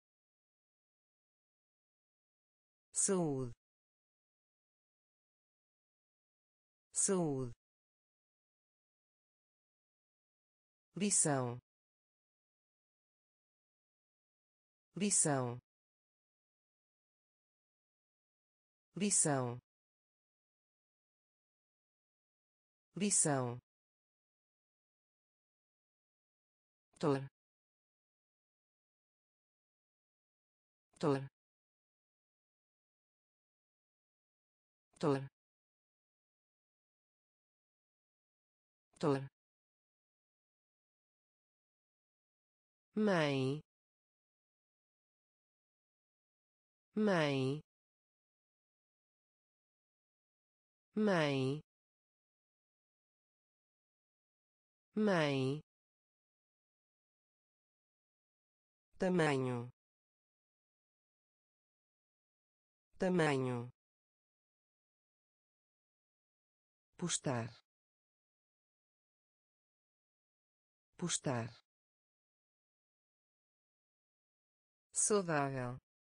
saúde, saúde, lição, lição, lição, lição, tor, tor, tor, tor, mãe, mãe, mãe, mãe, tamanho, tamanho, postar, postar, saudável,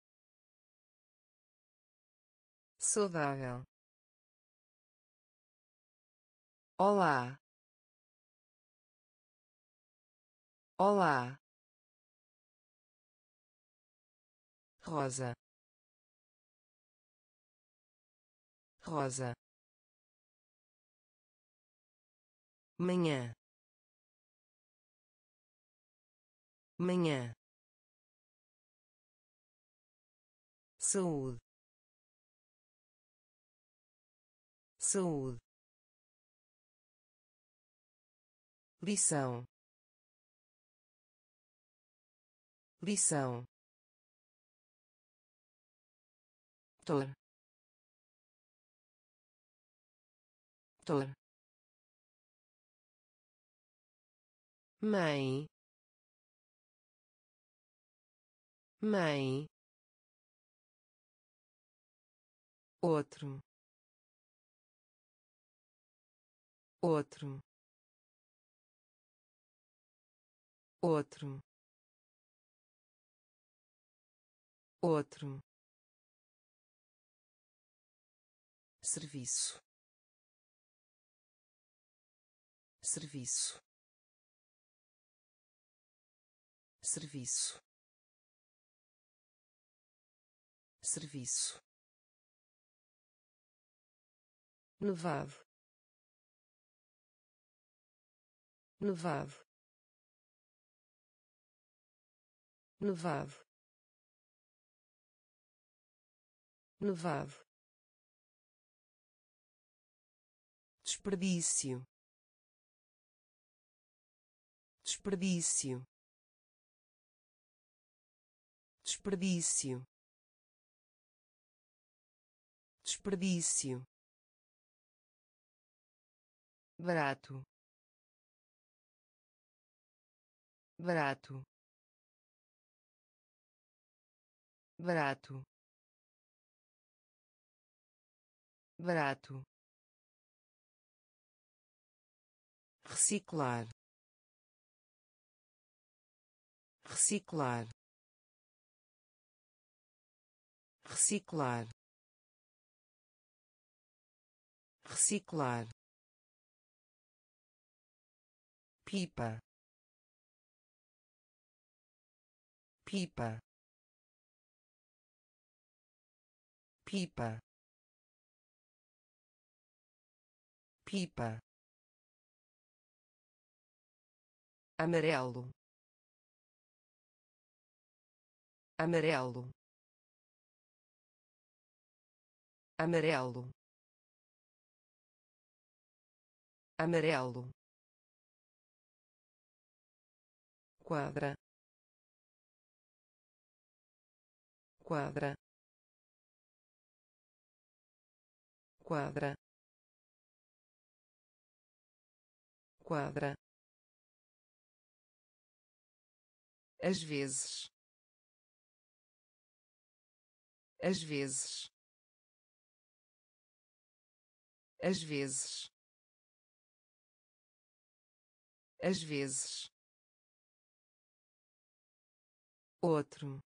saudável. Olá, olá, rosa, rosa, manhã, manhã, saúde, saúde, lição, lição, tor, tor, mãe, mãe, outro, outro, outro, outro, serviço, serviço, serviço, serviço, nevado, nevado, nevado, nevado, desperdício, desperdício, desperdício, desperdício, barato, barato, barato, barato, reciclar, reciclar, reciclar, reciclar, pipa, pipa, pipa, pipa, amarelo, amarelo, amarelo, amarelo, quadra, quadra, quadra, quadra, às vezes, às vezes, às vezes, às vezes, outro,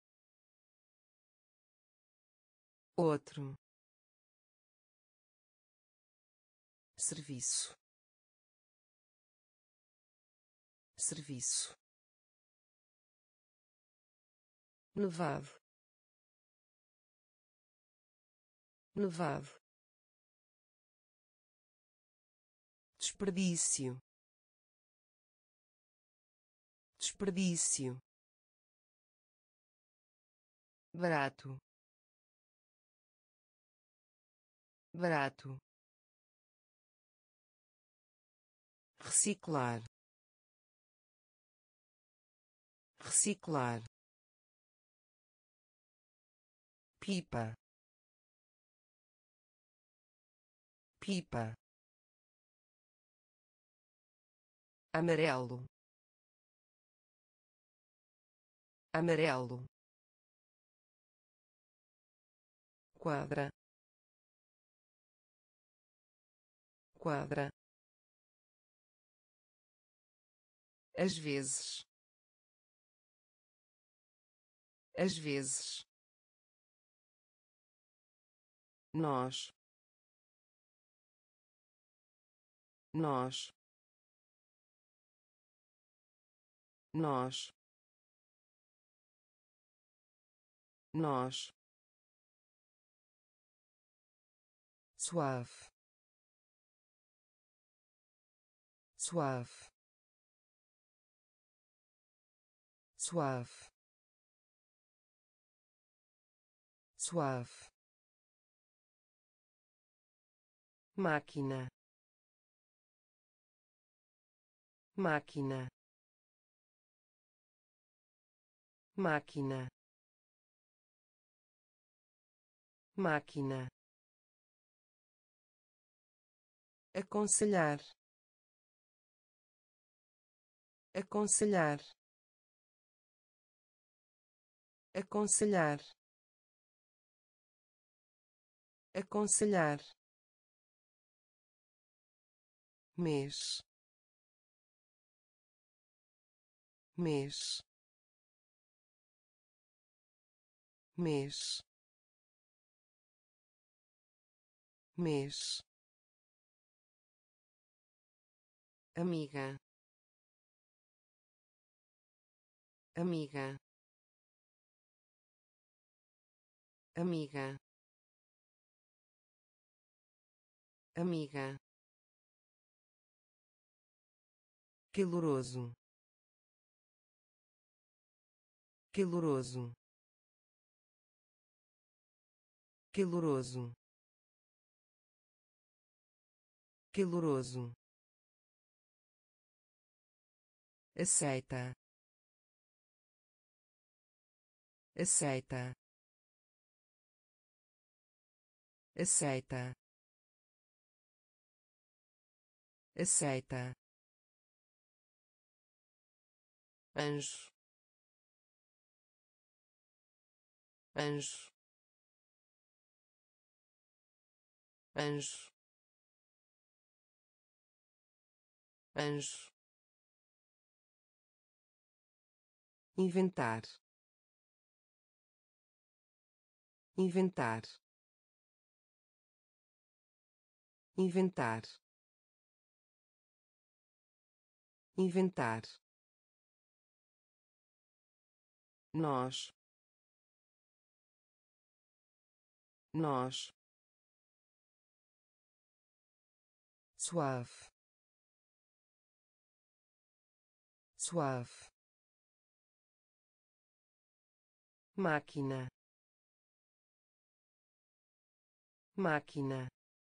outro, serviço, serviço, nevado, nevado, desperdício, desperdício, barato, barato, reciclar, reciclar, pipa, pipa, amarelo, amarelo, quadra, quadra, às vezes, às vezes, nós, nós, nós, nós, suave, suave, suave, suave, máquina, máquina, máquina, máquina, aconselhar, aconselhar, aconselhar, aconselhar, mês, mês, mês, mês, amiga, amiga, amiga, amiga, caloroso, caloroso, caloroso, caloroso, aceita, aceita, aceita, aceita, anjo, anjo, anjo, anjo, inventar, inventar, inventar, inventar, nós, nós, suave, suave, máquina, máquina,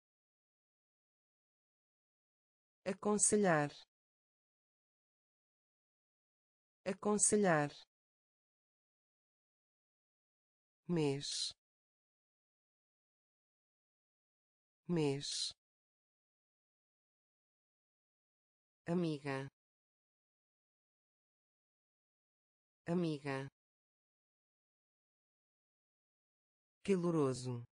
aconselhar, aconselhar, mês, mês, amiga, amiga, caloroso,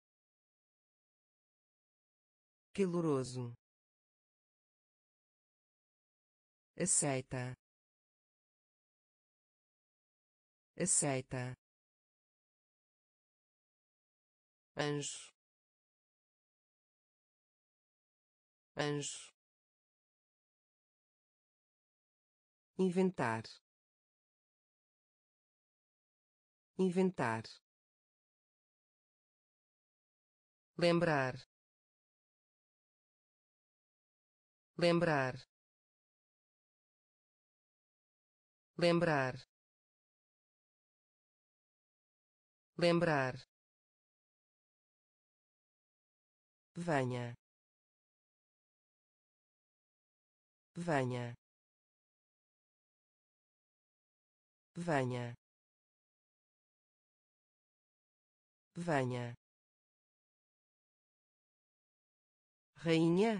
caloroso, aceita, aceita, anjo, anjo, inventar, inventar, lembrar, lembrar, lembrar, lembrar, venha, venha, venha, venha, rainha,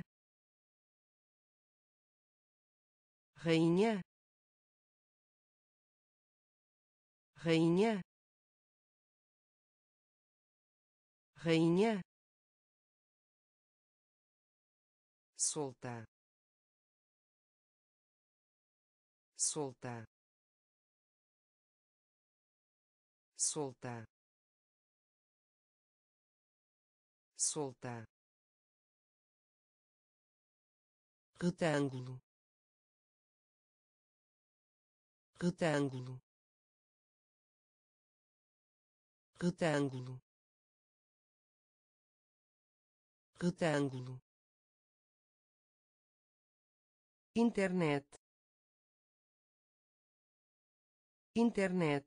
rainha, rainha, rainha, solta, solta, solta, solta, retângulo, retângulo, retângulo, retângulo, internet, internet,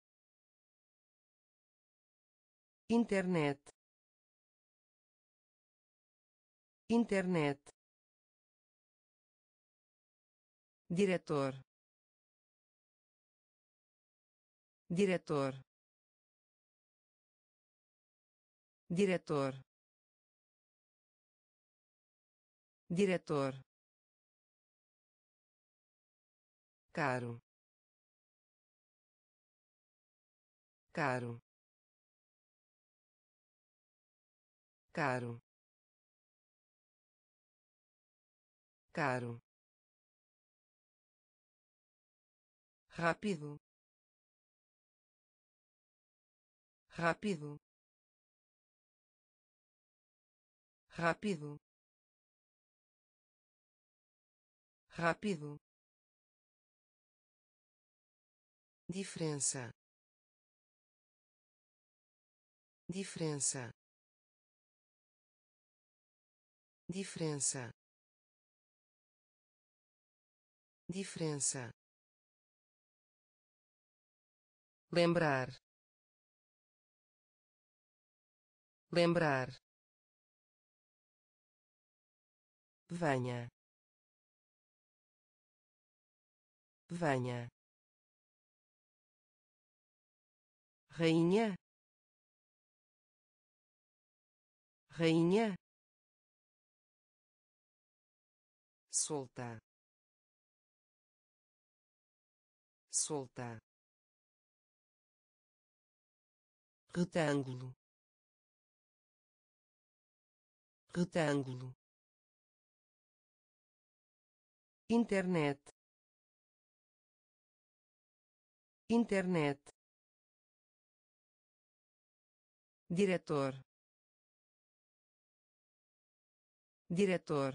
internet, internet, diretor, diretor, diretor, diretor, caro, caro, caro, caro, rápido, rápido, rápido, rápido, diferença, diferença, diferença, diferença, lembrar, lembrar, venha, venha, rainha, rainha, solta, solta, retângulo, retângulo, internet, internet, diretor, diretor,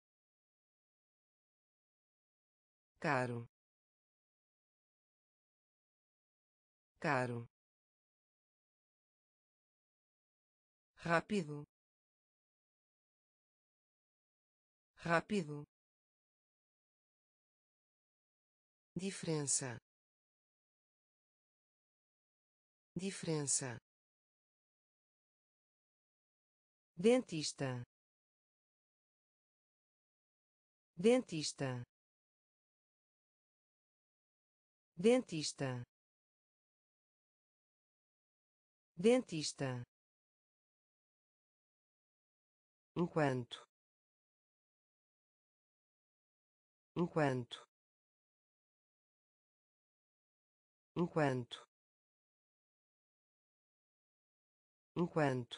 caro, caro, rápido, rápido, diferença, diferença, dentista, dentista, dentista, dentista, enquanto, enquanto, enquanto, enquanto,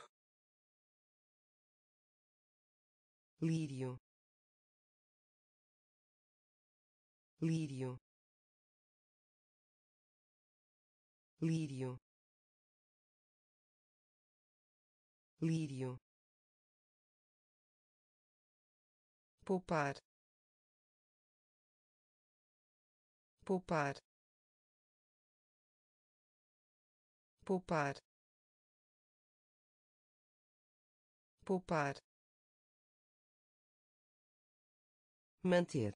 lírio, lírio, lírio, lírio, poupar, poupar, poupar, poupar, manter,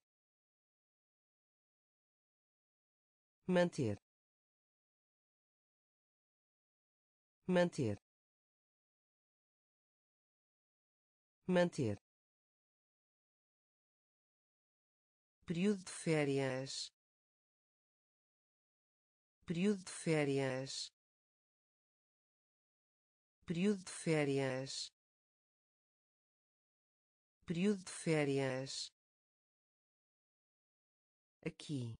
manter, manter, manter, período de férias, período de férias, período de férias, período de férias, aqui,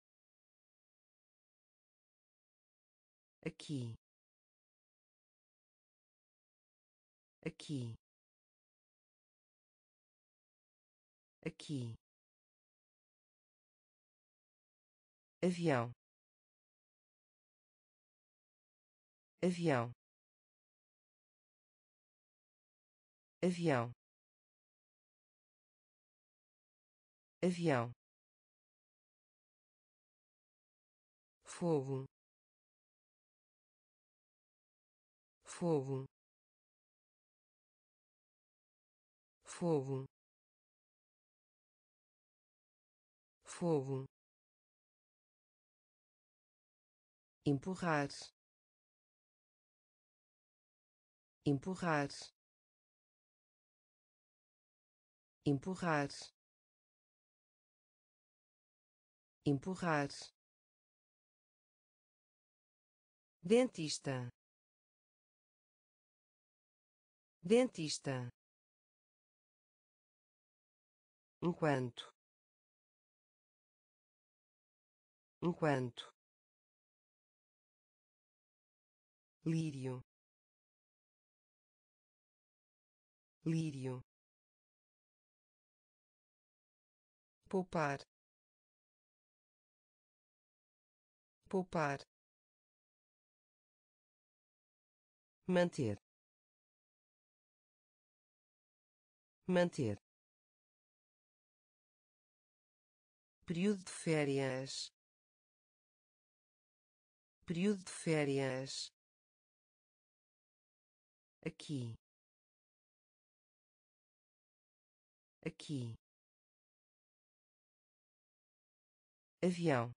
aqui, aqui, aqui, avião, avião, avião, avião, fogo, fogo, fogo, fogo, empurrar, empurrar, empurrar, empurrar, dentista, dentista, enquanto, enquanto, lírio, lírio, poupar, poupar, manter, manter, período de férias, período de férias, aqui, aqui, avião,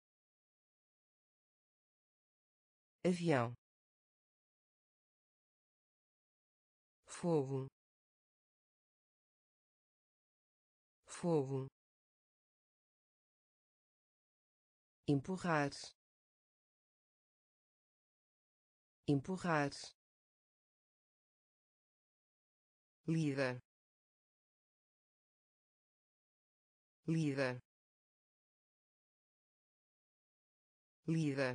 avião, fogo, fogo, empurrar, empurrar, líder, líder, líder,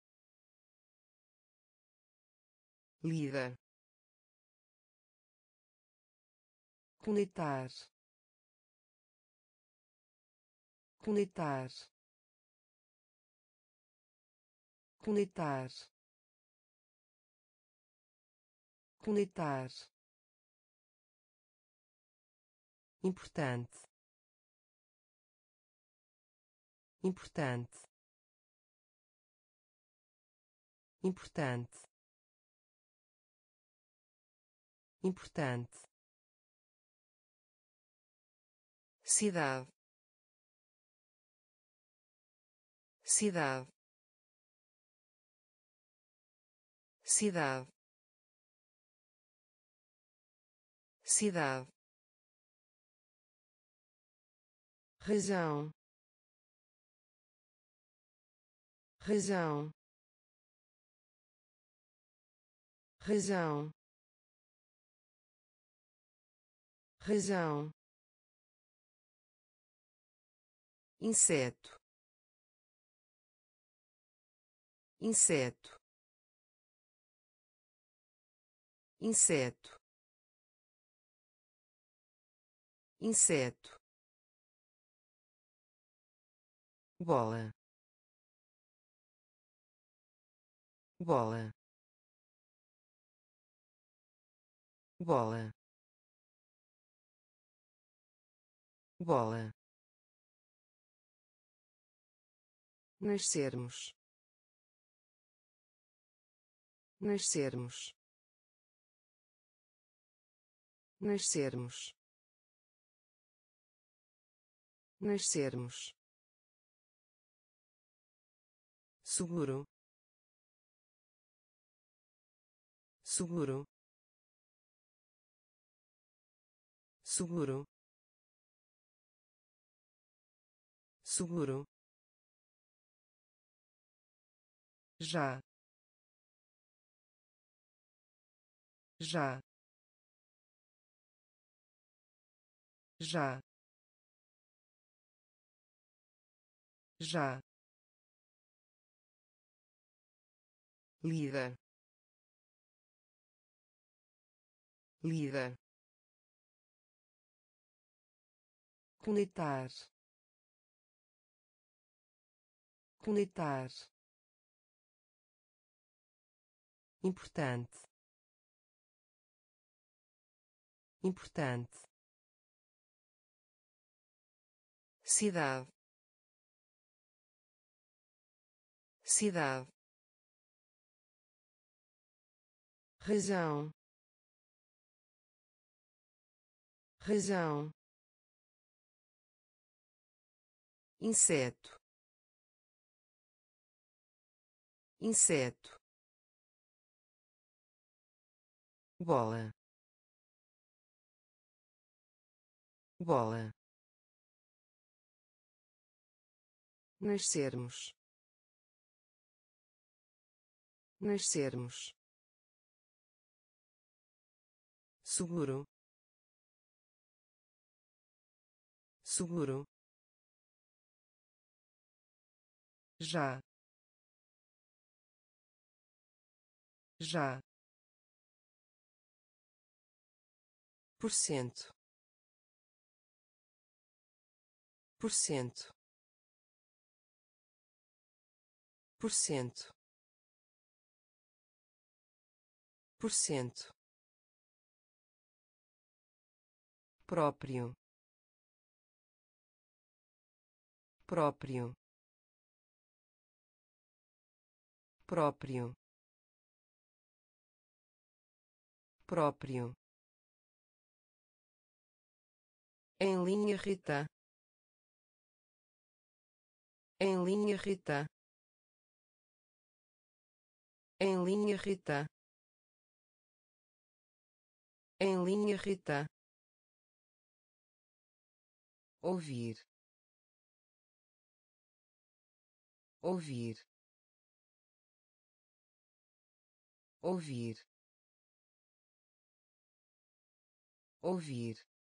líder, conectar, conectar, conectar, conectar, importante, importante, importante, importante, cidade, cidade, cidade, cidade, razão, razão, razão, razão, inseto, inseto, inseto, inseto, bola, bola, bola, bola, nascermos, nascermos, nascermos, nascermos, seguro, seguro, seguro, seguro, já, já, já, já, líder, líder, conectar, conectar, importante, importante, cidade, cidade, razão, razão, inseto, inseto, bola, bola, nascermos, nascermos, seguro, seguro, já, já, por cento, por cento, por cento, por cento, próprio, próprio, próprio, próprio, em linha reta, em linha reta, em linha reta, em linha reta, ouvir, ouvir, ouvir, ouvir,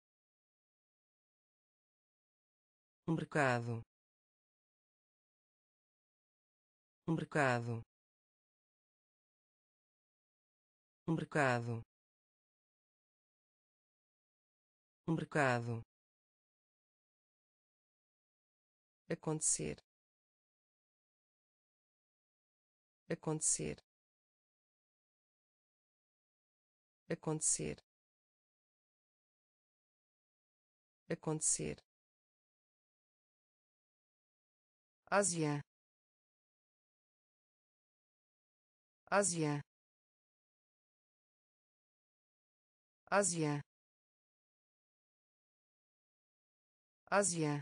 mercado, mercado, mercado, mercado, acontecer, acontecer, acontecer, acontecer, Ásia, Ásia, Ásia, Ásia,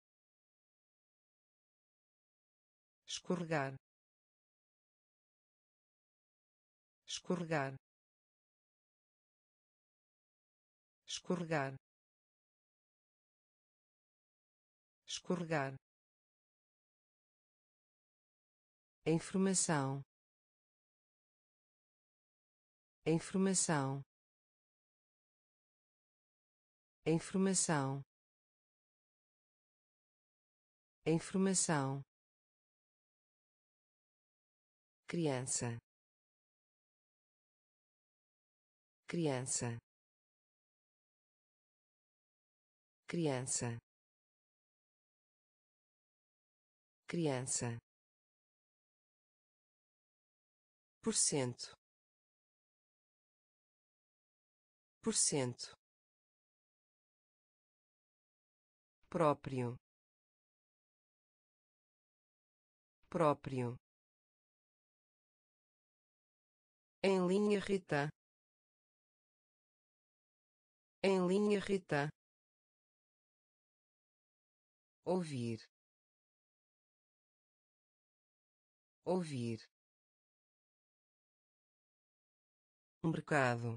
escorregar, escorregar, escorregar, escorregar, informação, informação, informação, informação, criança, criança, criança, criança, por cento, por cento, próprio, próprio, em linha Rita, em linha Rita, ouvir, ouvir, mercado,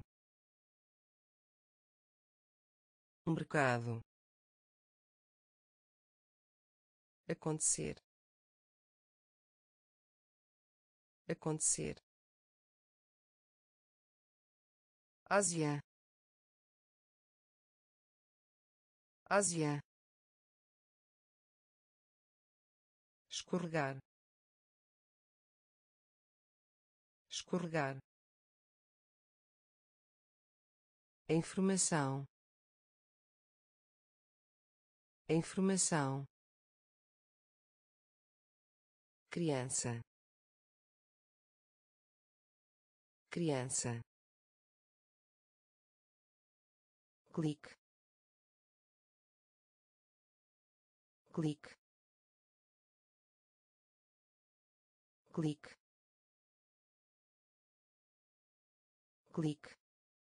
mercado, acontecer, acontecer, Ásia, Ásia, escorregar, escorregar, informação, informação, criança, criança, clique, clique, clique, clique,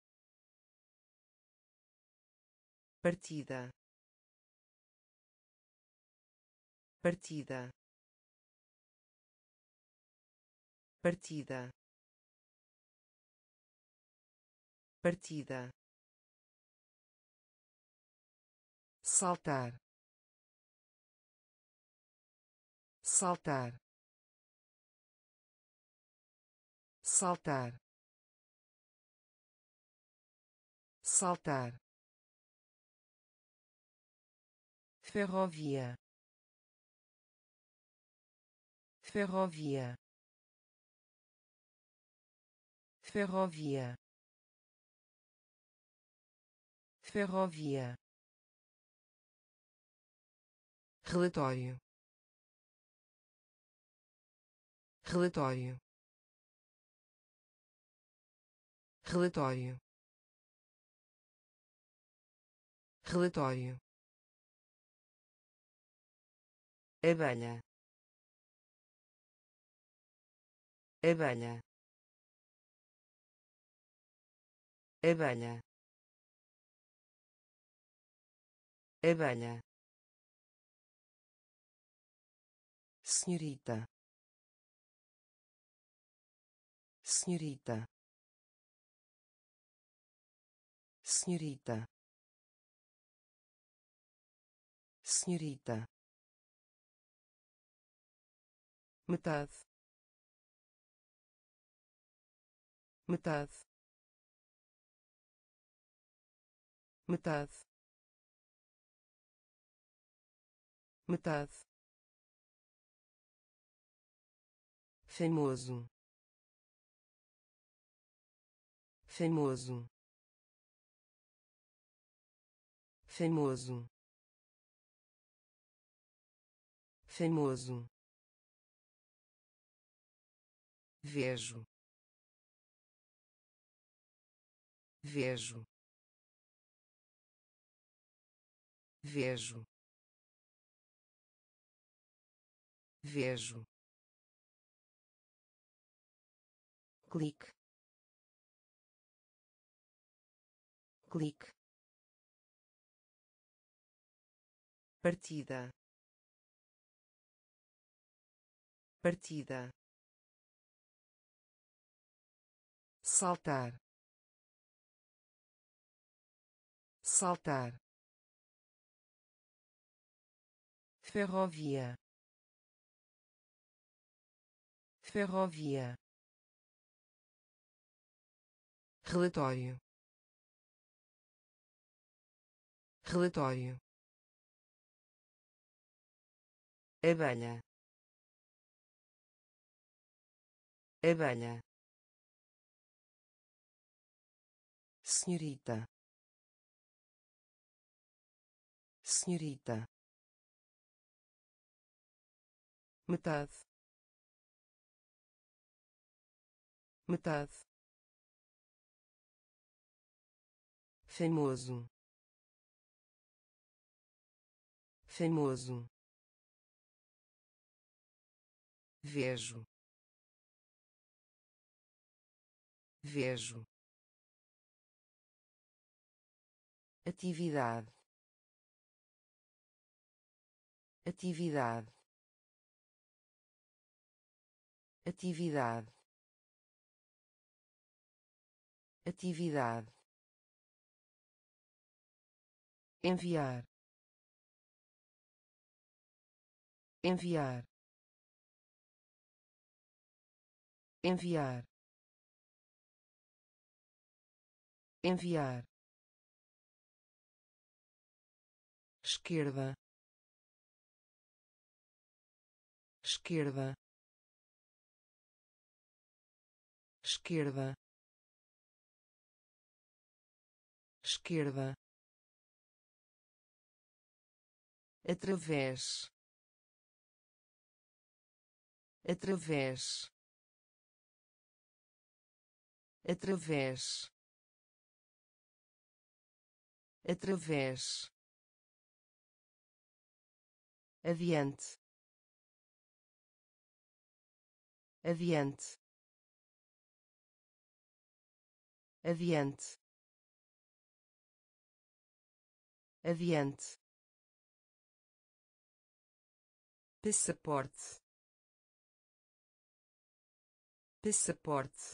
partida, partida, partida, partida, saltar, saltar, saltar, saltar, ferrovia, ferrovia, ferrovia, ferrovia, relatório, relatório, relatório, relatório, abelha, abelha, abelha, abelha, senhorita, senhorita, senhorita, senhorita, metade, metade, metade, metade, famoso, famoso, famoso, famoso, vejo, vejo, vejo, vejo, clique, clique, partida, partida, saltar, saltar, ferrovia, ferrovia, relatório, relatório, abelha, abelha, senhorita, senhorita, metade, metade, famoso, famoso, vejo, vejo, atividade, atividade, atividade, atividade, enviar, enviar, enviar, enviar, esquerda, esquerda, esquerda, esquerda, através, através, através, através, adiante, adiante, adiante, adiante, passaporte, passaporte,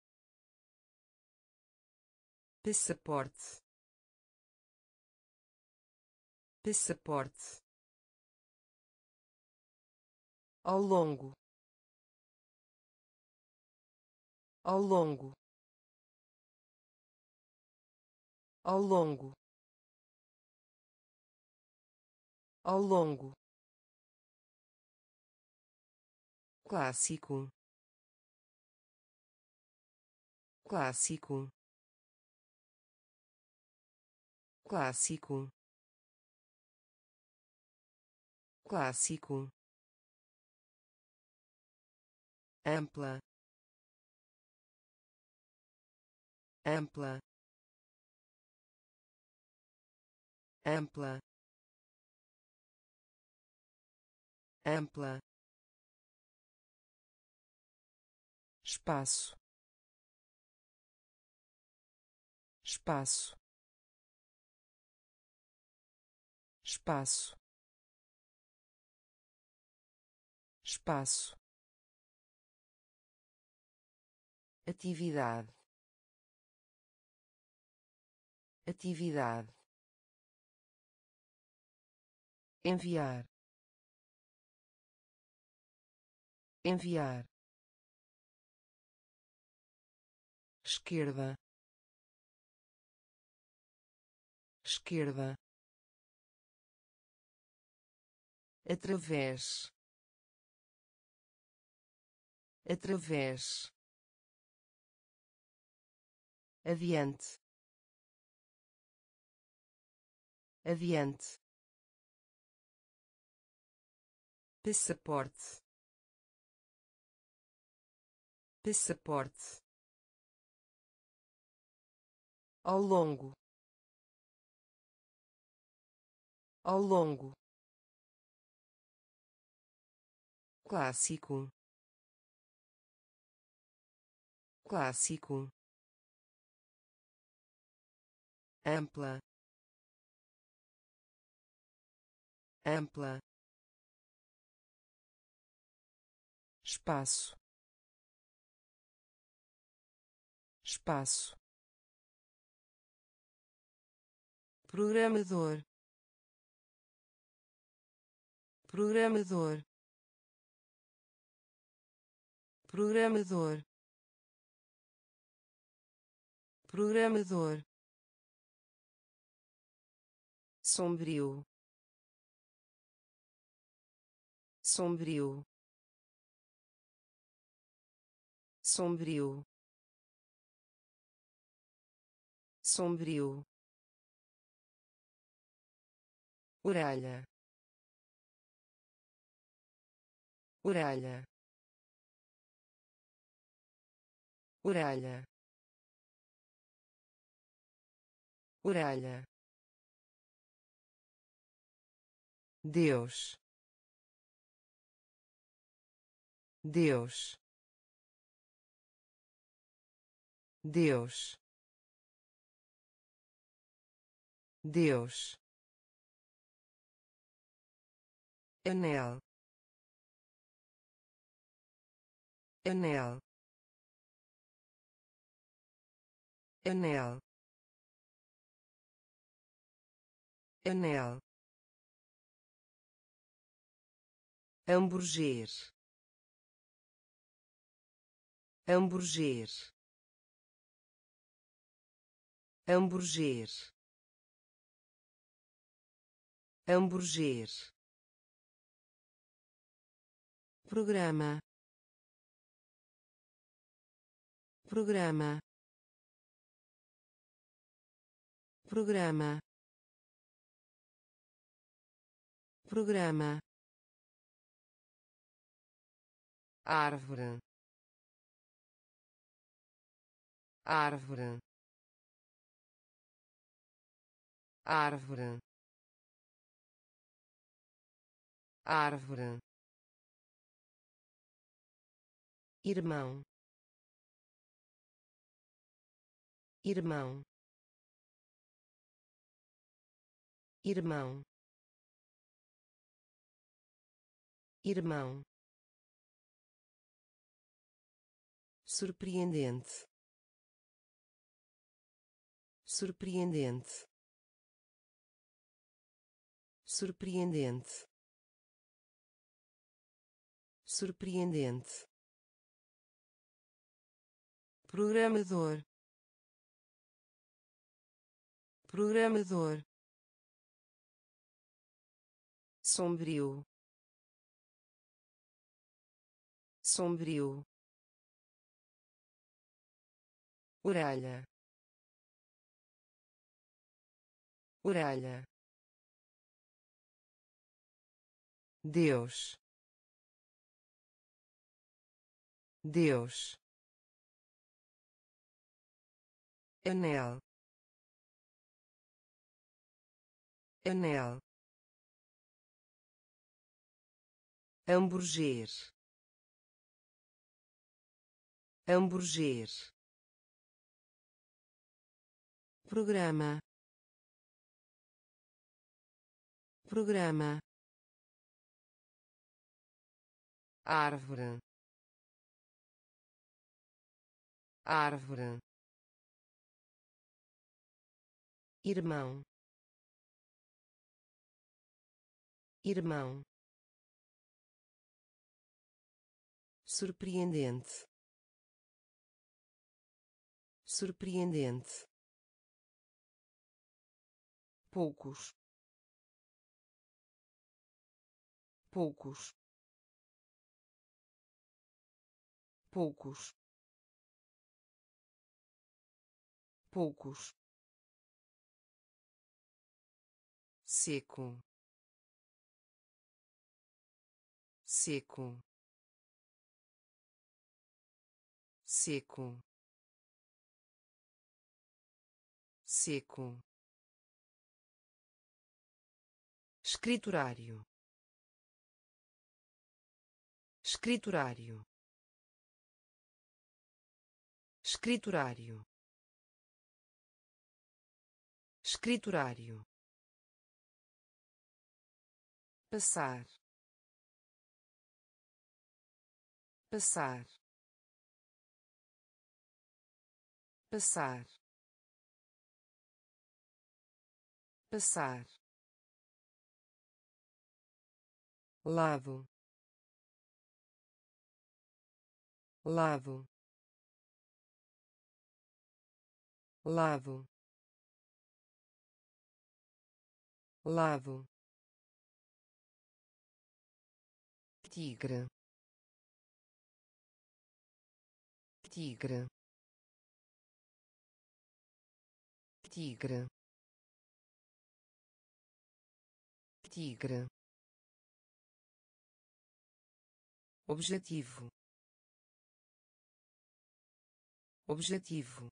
passaporte, passaporte, ao longo, ao longo, ao longo, ao longo, clássico, clássico, clássico, clássico, ampla, ampla, ampla, ampla, espaço, espaço, espaço, espaço, atividade, atividade, enviar, enviar, esquerda, esquerda, através, através, adiante, adiante, passaporte, passaporte, ao longo, ao longo, clássico, clássico, ampla, ampla, espaço, espaço, programador, programador, programador, programador, sombrio, sombrio, sombrio, sombrio, orelha, orelha, orelha, orelha, Deus, Deus, Deus, Deus, anel, anel, anel, anel, hamburguer, hamburguer, hamburguer, hamburguer, programa, programa, programa, programa, árvore, árvore, árvore, árvore, irmão, irmão, irmão, irmão, surpreendente, surpreendente, surpreendente, surpreendente, programador, programador, sombrio, sombrio, orelha, orelha, Deus, Deus, anel, anel, hamburguer, hamburguer, programa, programa, árvore, árvore, irmão, irmão, surpreendente, surpreendente, poucos, poucos, poucos, poucos, seco, seco, seco, seco, escriturário, escriturário, escriturário, escriturário, passar, passar, passar, passar, lado, lado, lado, lado, tigre, tigre, tigre, tigre, objetivo, objetivo,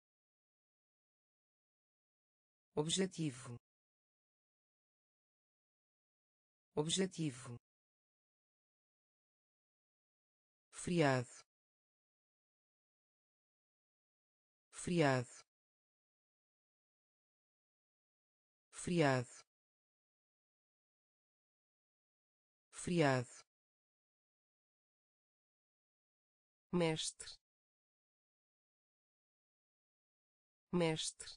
objetivo, objetivo, friado, friado, friado, friado, mestre, mestre,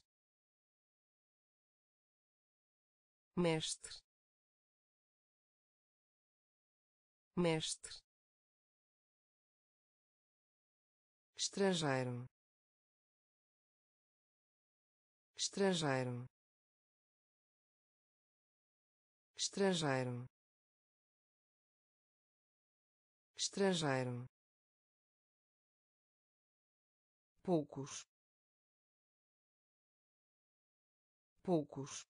mestre, mestre, estrangeiro, estrangeiro, estrangeiro, estrangeiro, poucos, poucos,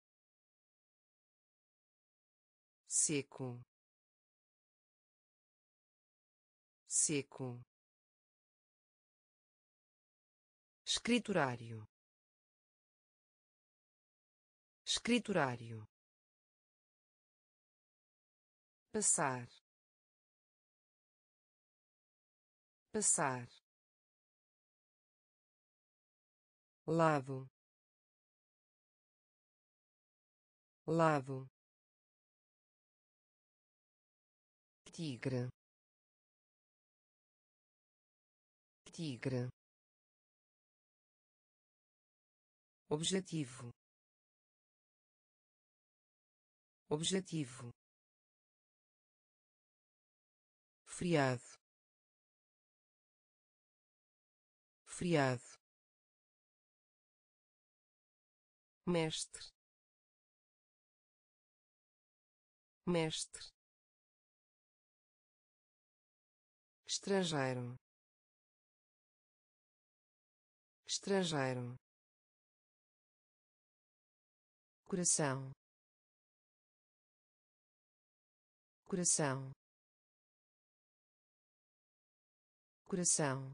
seco, seco, escriturário, escriturário, passar, passar, lado, lado, tigre, tigre, objetivo, objetivo, friado, friado, mestre, mestre, estrangeiro, estrangeiro, coração, coração, coração,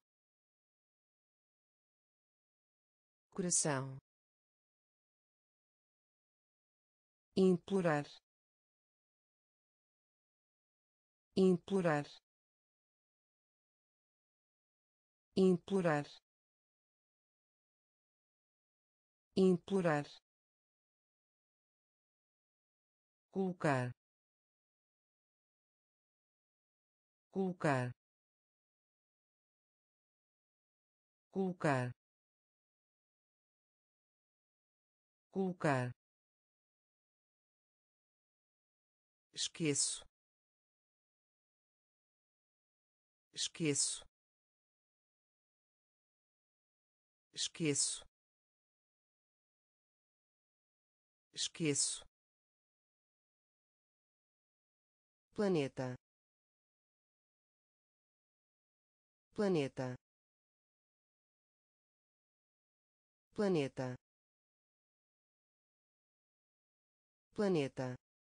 coração, implorar, implorar, implorar, implorar, colocar, colocar, colocar, colocar, esqueço, esqueço, esqueço, Esqueço. Planeta. Planeta. Planeta. Planeta.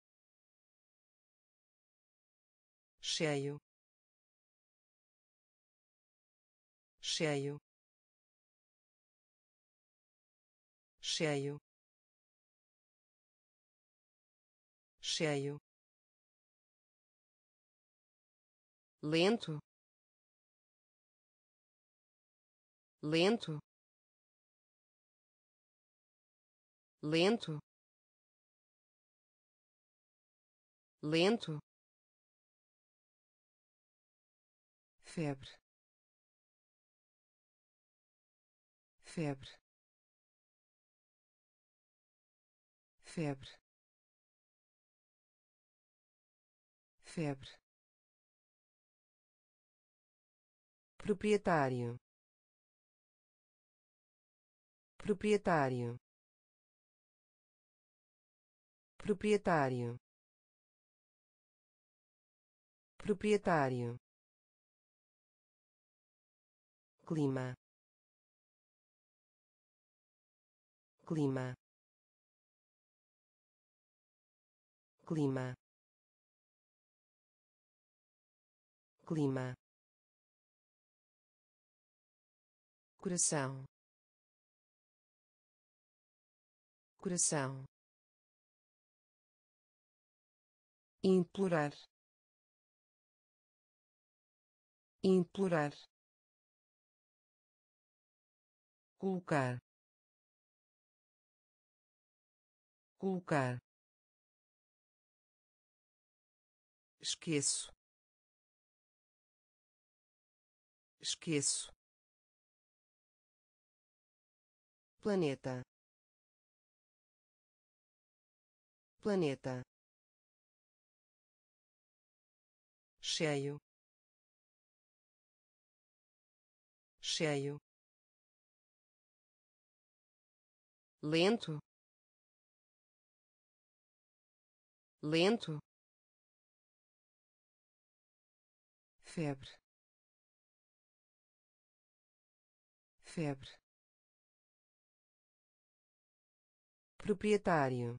Cheio. Cheio. Cheio. Cheio. Lento. Lento. Lento. Lento. Febre. Febre. Febre. Febre. Proprietário. Proprietário. Proprietário. Proprietário. Clima. Clima. Clima. Clima. Coração. Coração. Implorar. Implorar. Colocar. Colocar. Esqueço. Esqueço. Planeta. Planeta. Cheio. Cheio. Lento. Lento. Febre. Febre. Proprietário.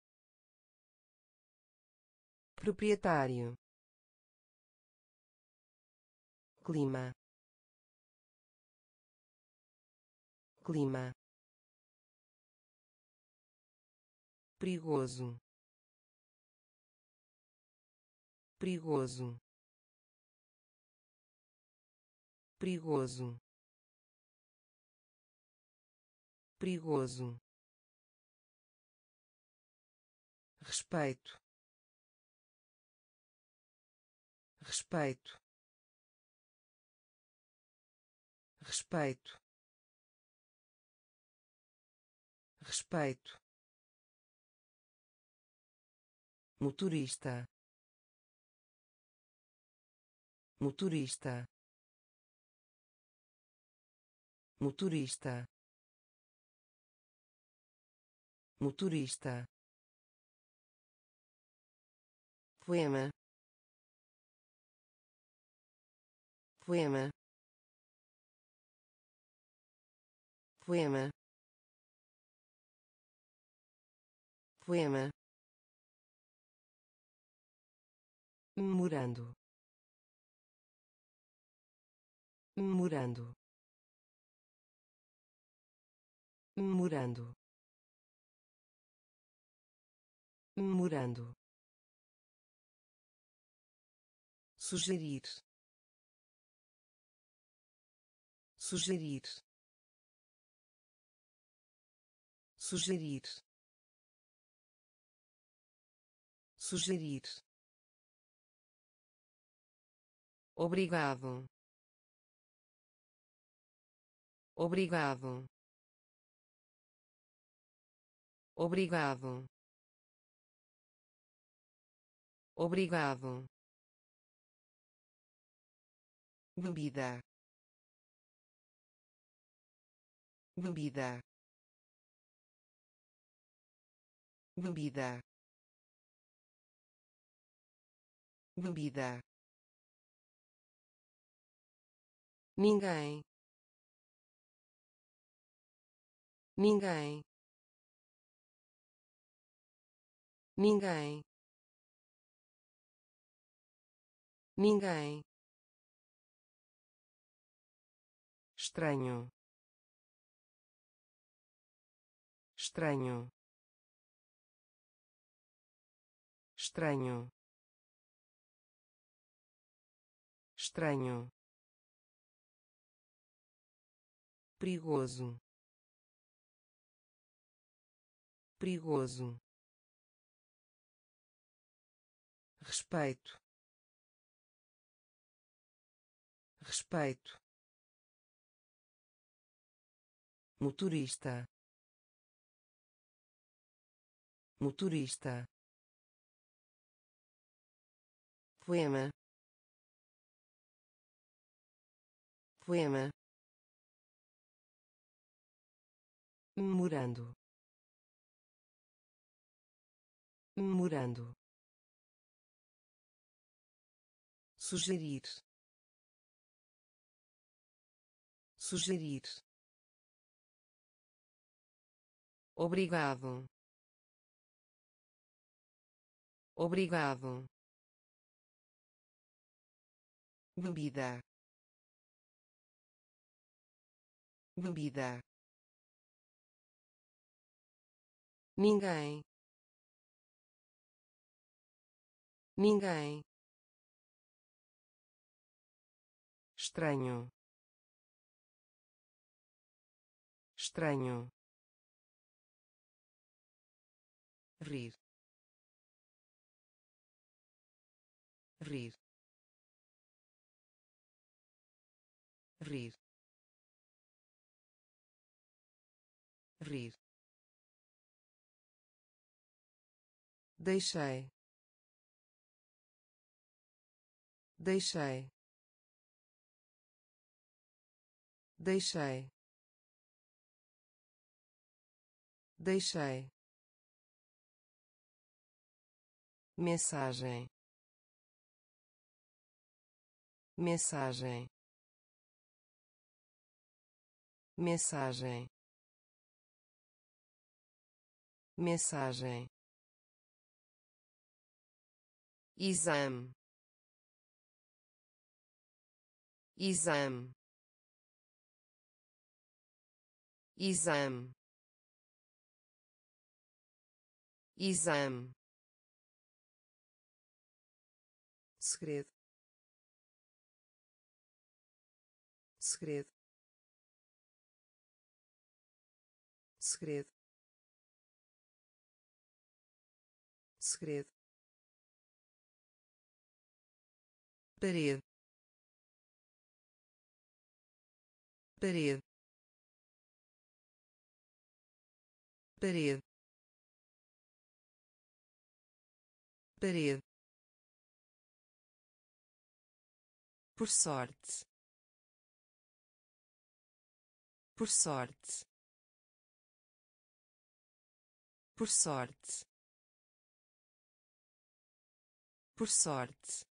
Proprietário. Clima. Clima. Perigoso. Perigoso. Perigoso. Perigoso. Respeito. Respeito. Respeito. Respeito. Motorista. Motorista. Motorista. Motorista. Poema. Poema. Poema. Poema. Memorando. Memorando. Memorando. Memorando. Sugerir. Sugerir. Sugerir. Sugerir. Obrigado. Obrigado. Obrigado. Obrigado. Bebida. Bebida. bebida, bebida, ninguém, ninguém, ninguém, ninguém, estranho, estranho, estranho, estranho, perigoso, perigoso, respeito, respeito, motorista, motorista, poema, poema, memorando, memorando, sugerir, sugerir, obrigado, obrigado, bebida, bebida, ninguém, ninguém, estranho, estranho, rir, rir, rir, rir, deixei, deixei, deixei, deixei, mensagem, mensagem, mensagem, mensagem, exame, exame, exame, exame, segredo, segredo, segredo, segredo, parede, parede, parede, parede, por sorte, por sorte, por sorte, por sorte,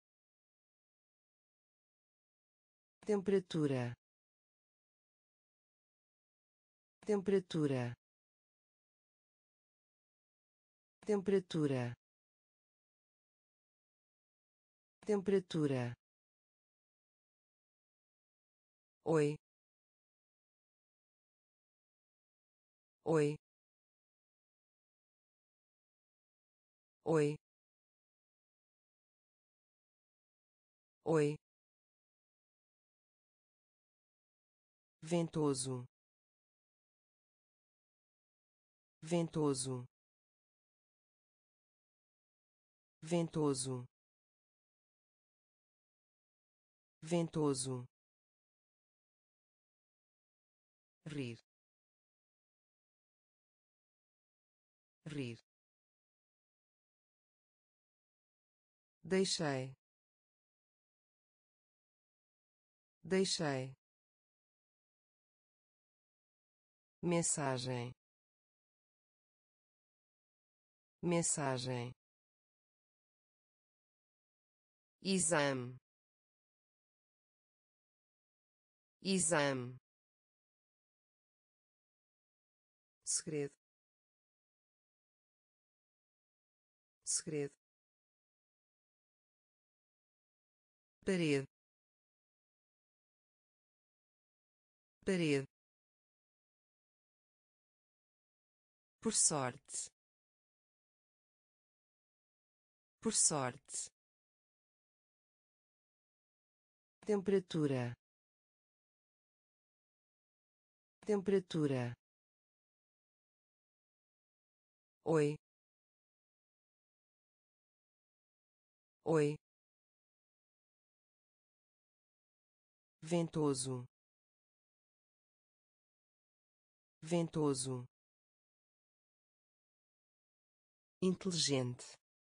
temperatura, temperatura, temperatura, temperatura, oi, oi, oi, oi, ventoso, ventoso, ventoso, ventoso, rir, rir, deixei, deixei, mensagem, mensagem, exame, exame, segredo, segredo, parede, parede, por sorte, por sorte, temperatura, temperatura, oi, oi, ventoso, ventoso, inteligente,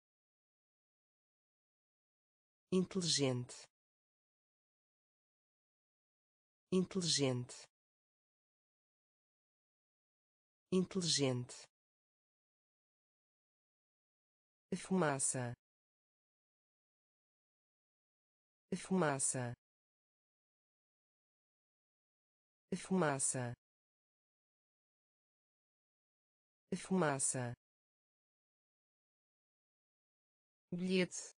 inteligente, inteligente, inteligente, fumaça, fumaça, fumaça, fumaça, bilhete,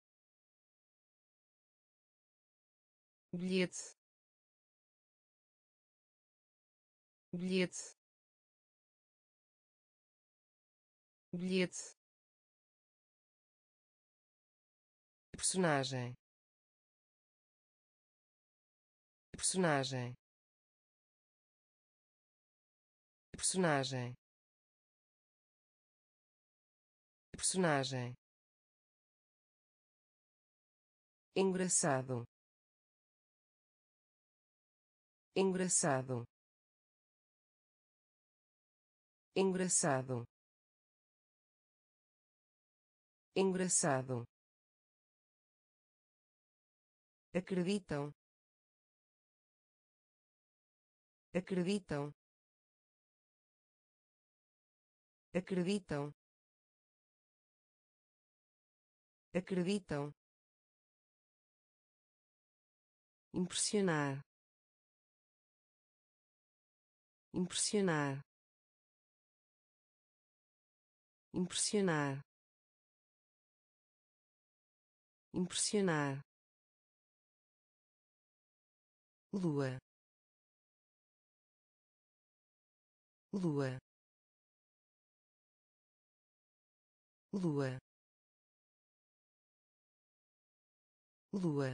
bilhete, bilhete, bilhete, personagem, personagem, personagem, personagem, engraçado, engraçado, engraçado, engraçado, acreditam, acreditam, acreditam, acreditam, impressionar, impressionar, impressionar, impressionar, lua, lua, lua, lua,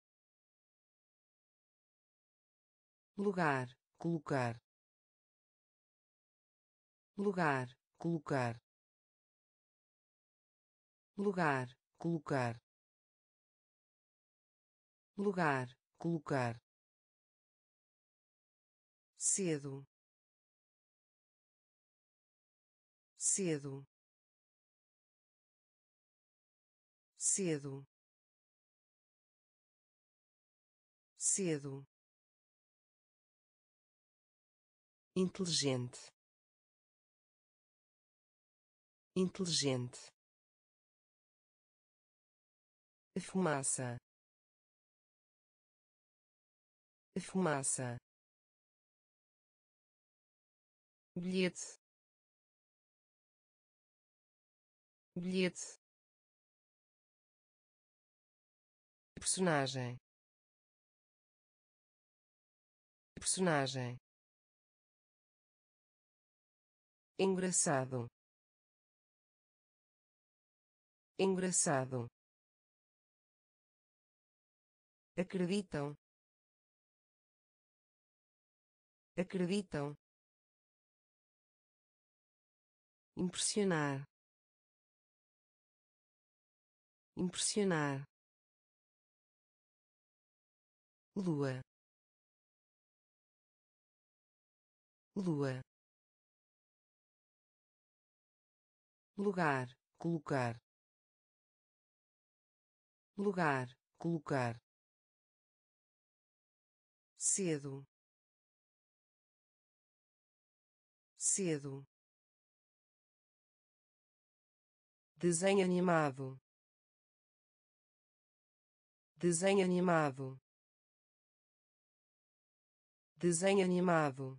lugar, colocar, lugar, colocar, lugar, colocar, lugar, colocar, cedo, cedo, cedo, cedo, inteligente, inteligente, fumaça, fumaça, bilhete, bilhete, personagem, personagem, engraçado, engraçado, acreditam, acreditam, impressionar, impressionar, lua, lua, lugar, colocar, lugar, colocar, cedo, cedo, desenho animado, desenho animado, desenho animado,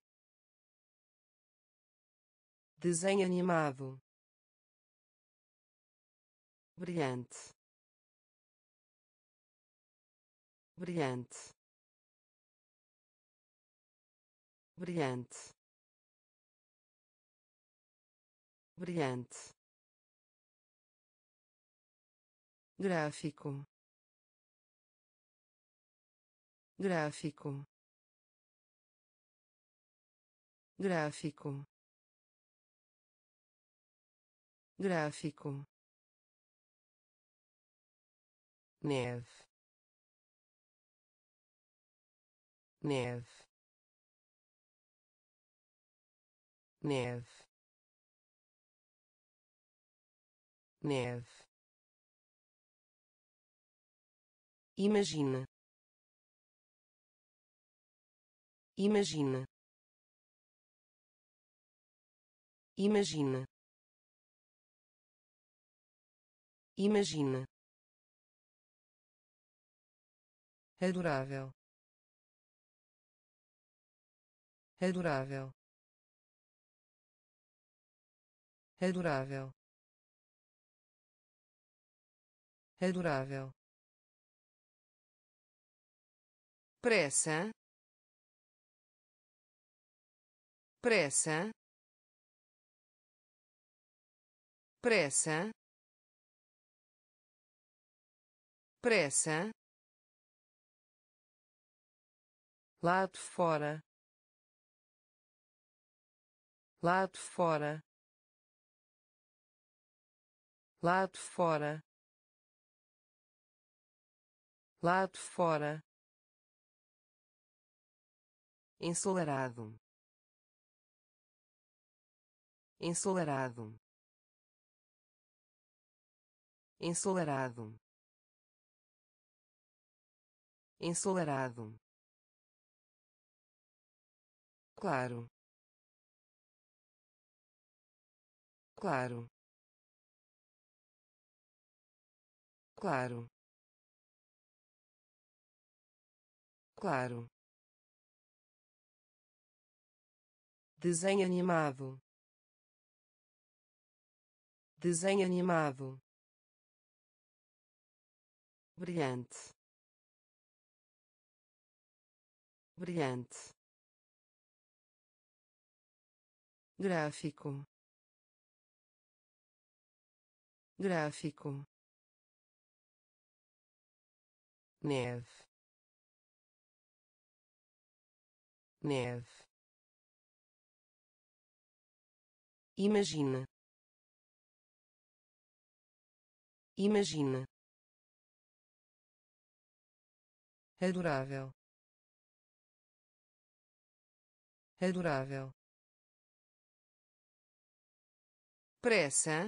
desenho animado, brilhante, brilhante, brilhante, brilhante, gráfico, gráfico, gráfico, gráfico, neve, neve, neve, neve. Imagina, imagina, imagina, imagina, adorável, adorável, adorável, adorável, pressa, pressa, pressa, pressa, lado fora, lado fora, lado fora, lado fora, ensolarado, ensolarado, ensolarado, ensolarado, claro, claro, claro, claro, desenho animado, desenho animado, brilhante, brilhante, gráfico, gráfico, neve, neve. Imagina, imagina, adorável, adorável, pressa,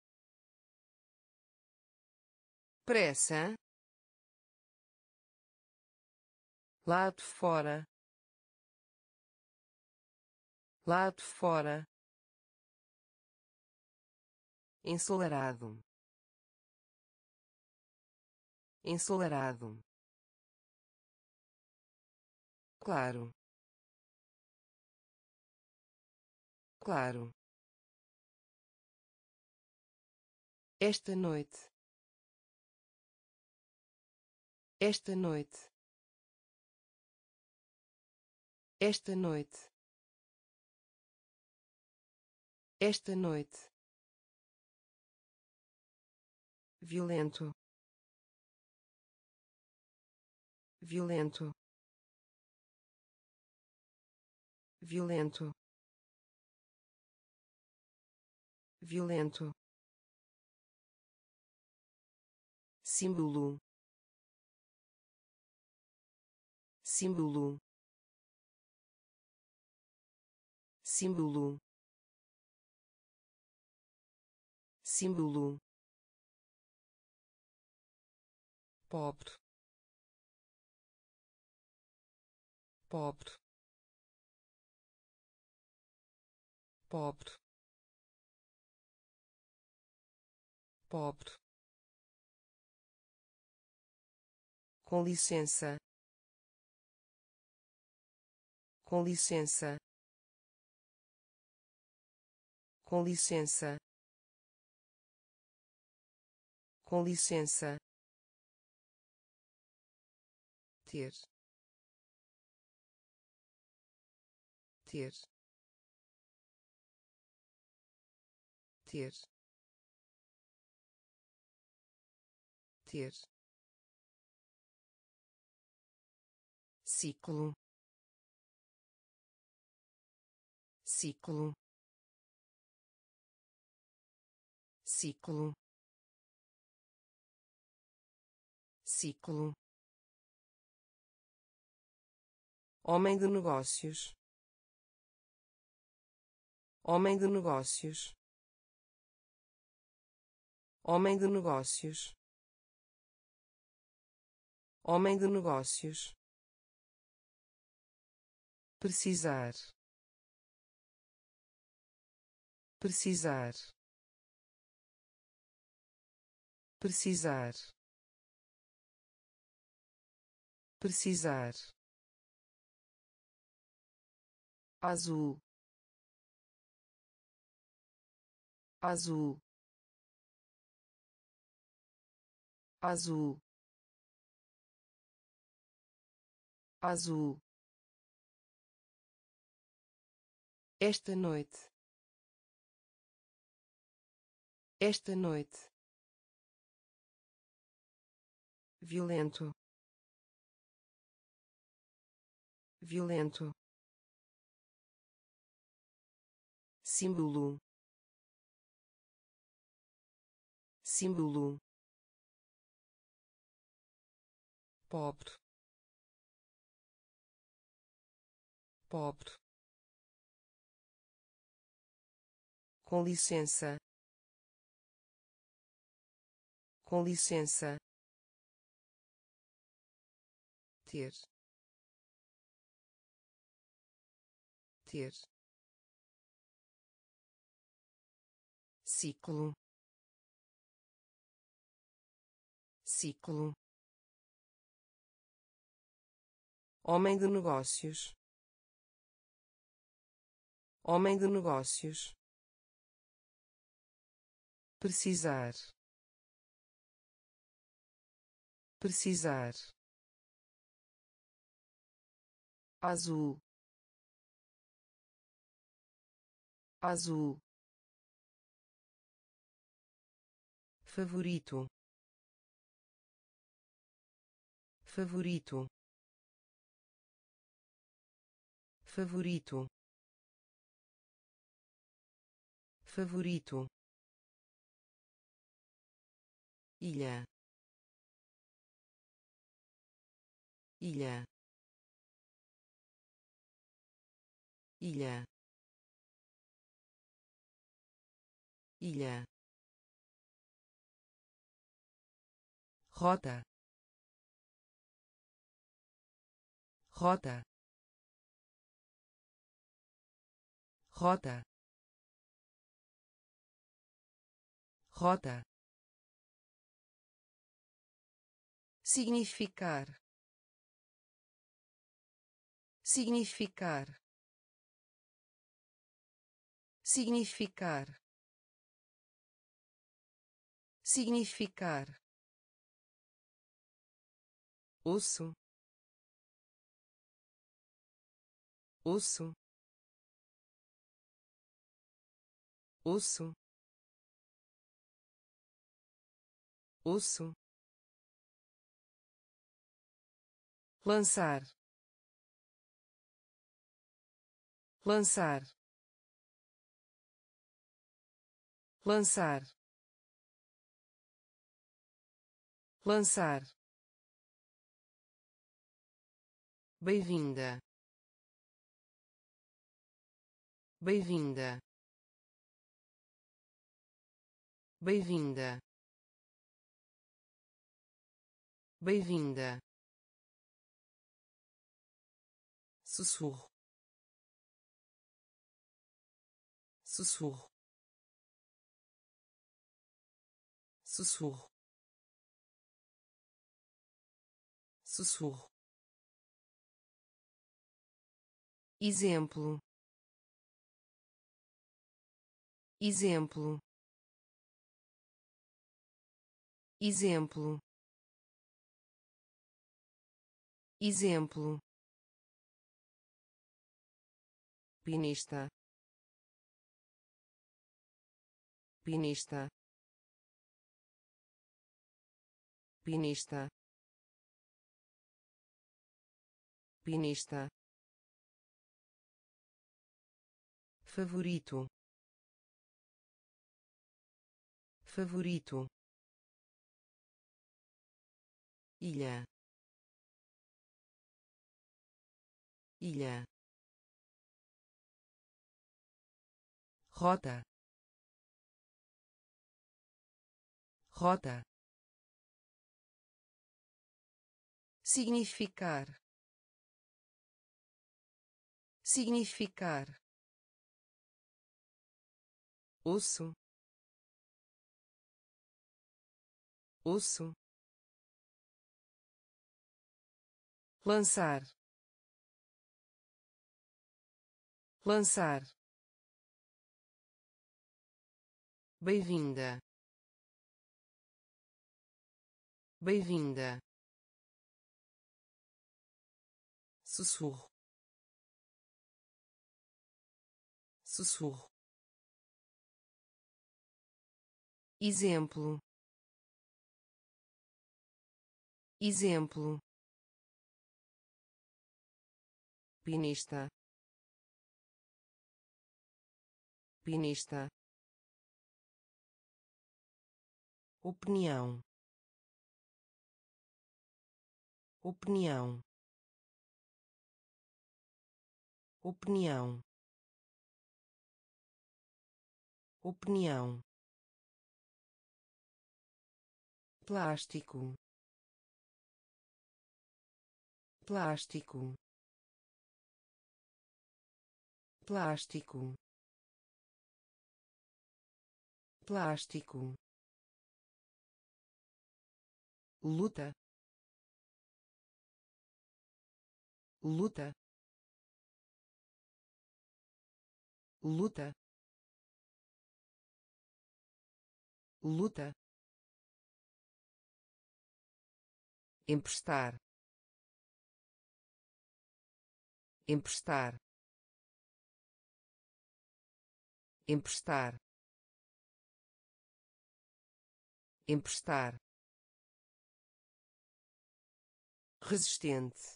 pressa, lado fora, lado fora, ensolarado, ensolarado, claro, claro, esta noite, esta noite, esta noite, esta noite, violento, violento, violento, violento, símbolo, símbolo, símbolo, símbolo, pobre, pobre, pobre, pobre, com licença, com licença, com licença, com licença, ter, ter, ter, ter, ciclo, ciclo, ciclo, ciclo, homem de negócios, homem de negócios, homem de negócios, homem de negócios, precisar, precisar, precisar, precisar, azul, azul, azul, azul, esta noite, esta noite, violento, violento, símbolo, símbolo, pobre, pobre, com licença, com licença, ter, ter, ciclo, ciclo, homem de negócios, homem de negócios, precisar, precisar, azul, azul, favorito, favorito, favorito, favorito, ilha, ilha, ilha, ilha, rota, rota, rota, rota, significar, significar, significar, significar, osso, osso, osso, osso, lançar, lançar, lançar, lançar, bem-vinda, bem-vinda, bem-vinda, bem-vinda, sussurro, sussurro, sussurro, sussurro, exemplo, exemplo, exemplo, exemplo, pinista, pinista, pinista, pinista, favorito, favorito, ilha, ilha, rota, rota, significar, significar, osso, osso, lançar, lançar, bem-vinda, bem-vinda, sussurro, sussurro, exemplo, exemplo, pinista, pinista, opinião, opinião, opinião, opinião, plástico, plástico, plástico, plástico, luta, luta, luta, luta, emprestar, emprestar, emprestar, emprestar, resistente,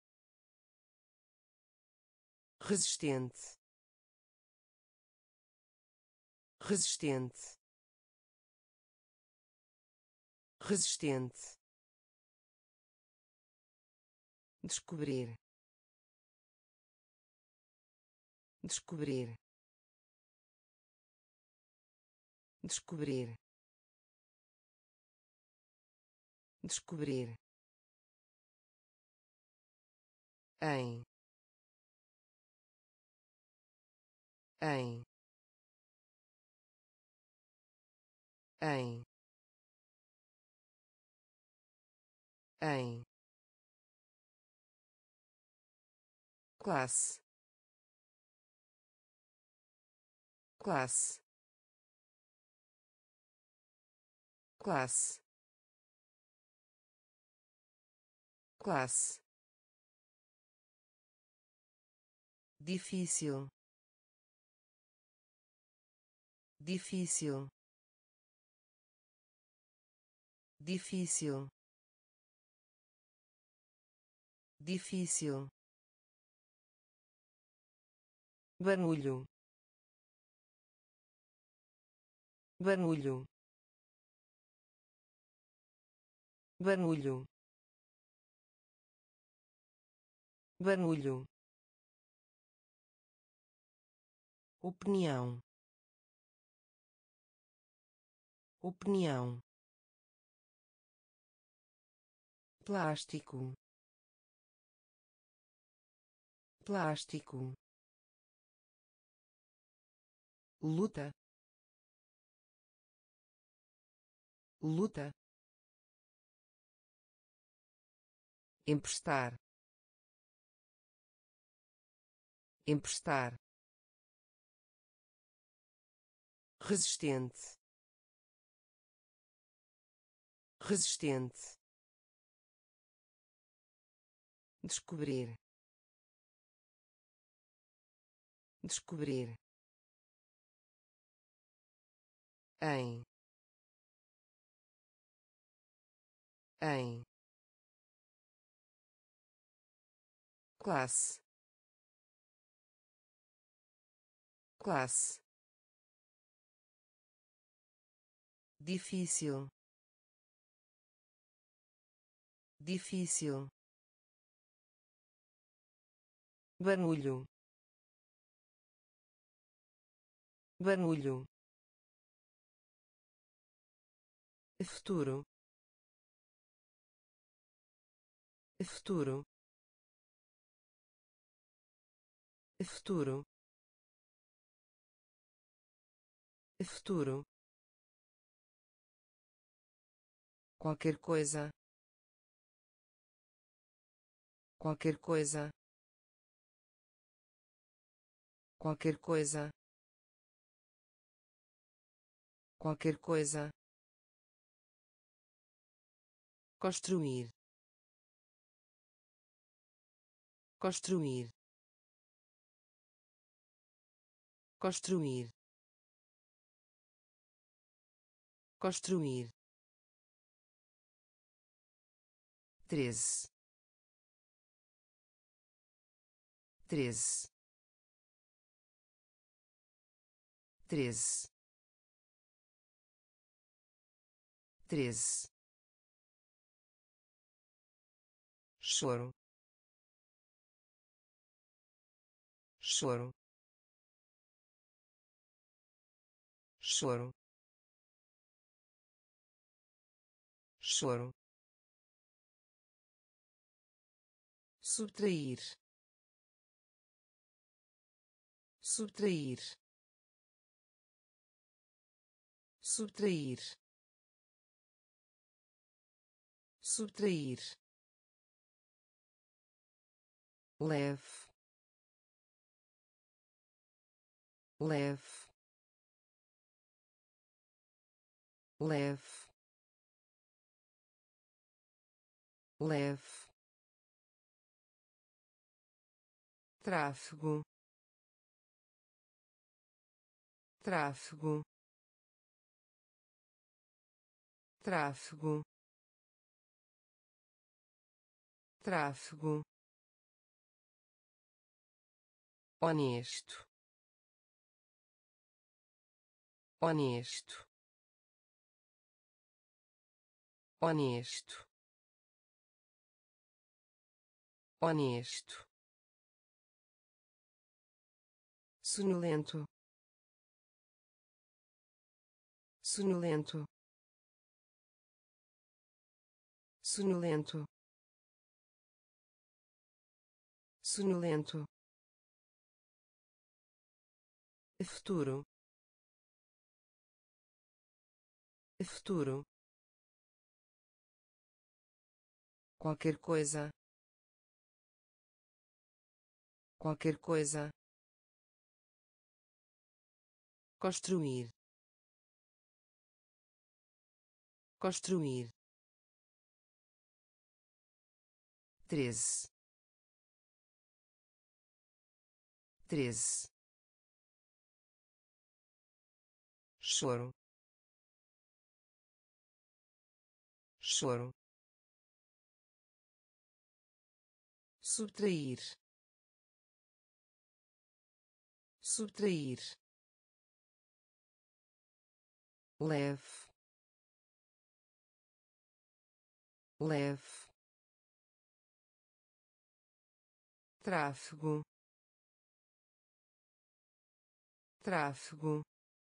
resistente, resistente, resistente, descobrir, descobrir, descobrir, descobrir, em, em, em, em, classe, classe, classe, classe, difícil, difícil, difícil, difícil, barulho, barulho, barulho, barulho, opinião, opinião, plástico, plástico, luta, luta, emprestar, emprestar, resistente, resistente, descobrir, descobrir, em, em, classe, classe, difícil, difícil, barulho, barulho, futuro, futuro, futuro, futuro, qualquer coisa, qualquer coisa, qualquer coisa, qualquer coisa, construir, construir, construir, construir, treze, treze, treze, treze, choro, choro, choro, choro, subtrair, subtrair, subtrair, subtrair, leve, leve, leve, leve, tráfego, tráfego, tráfego, tráfego, honesto, honesto, honesto, honesto, sonolento, sonolento, sonolento, sonolento, futuro, futuro, qualquer coisa, qualquer coisa, construir, construir, treze, treze, choro, choro, subtrair, subtrair, leve, leve, tráfego, tráfego,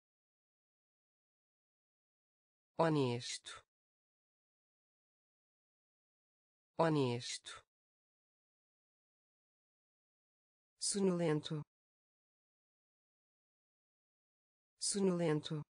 honesto, honesto, sonolento, sonolento,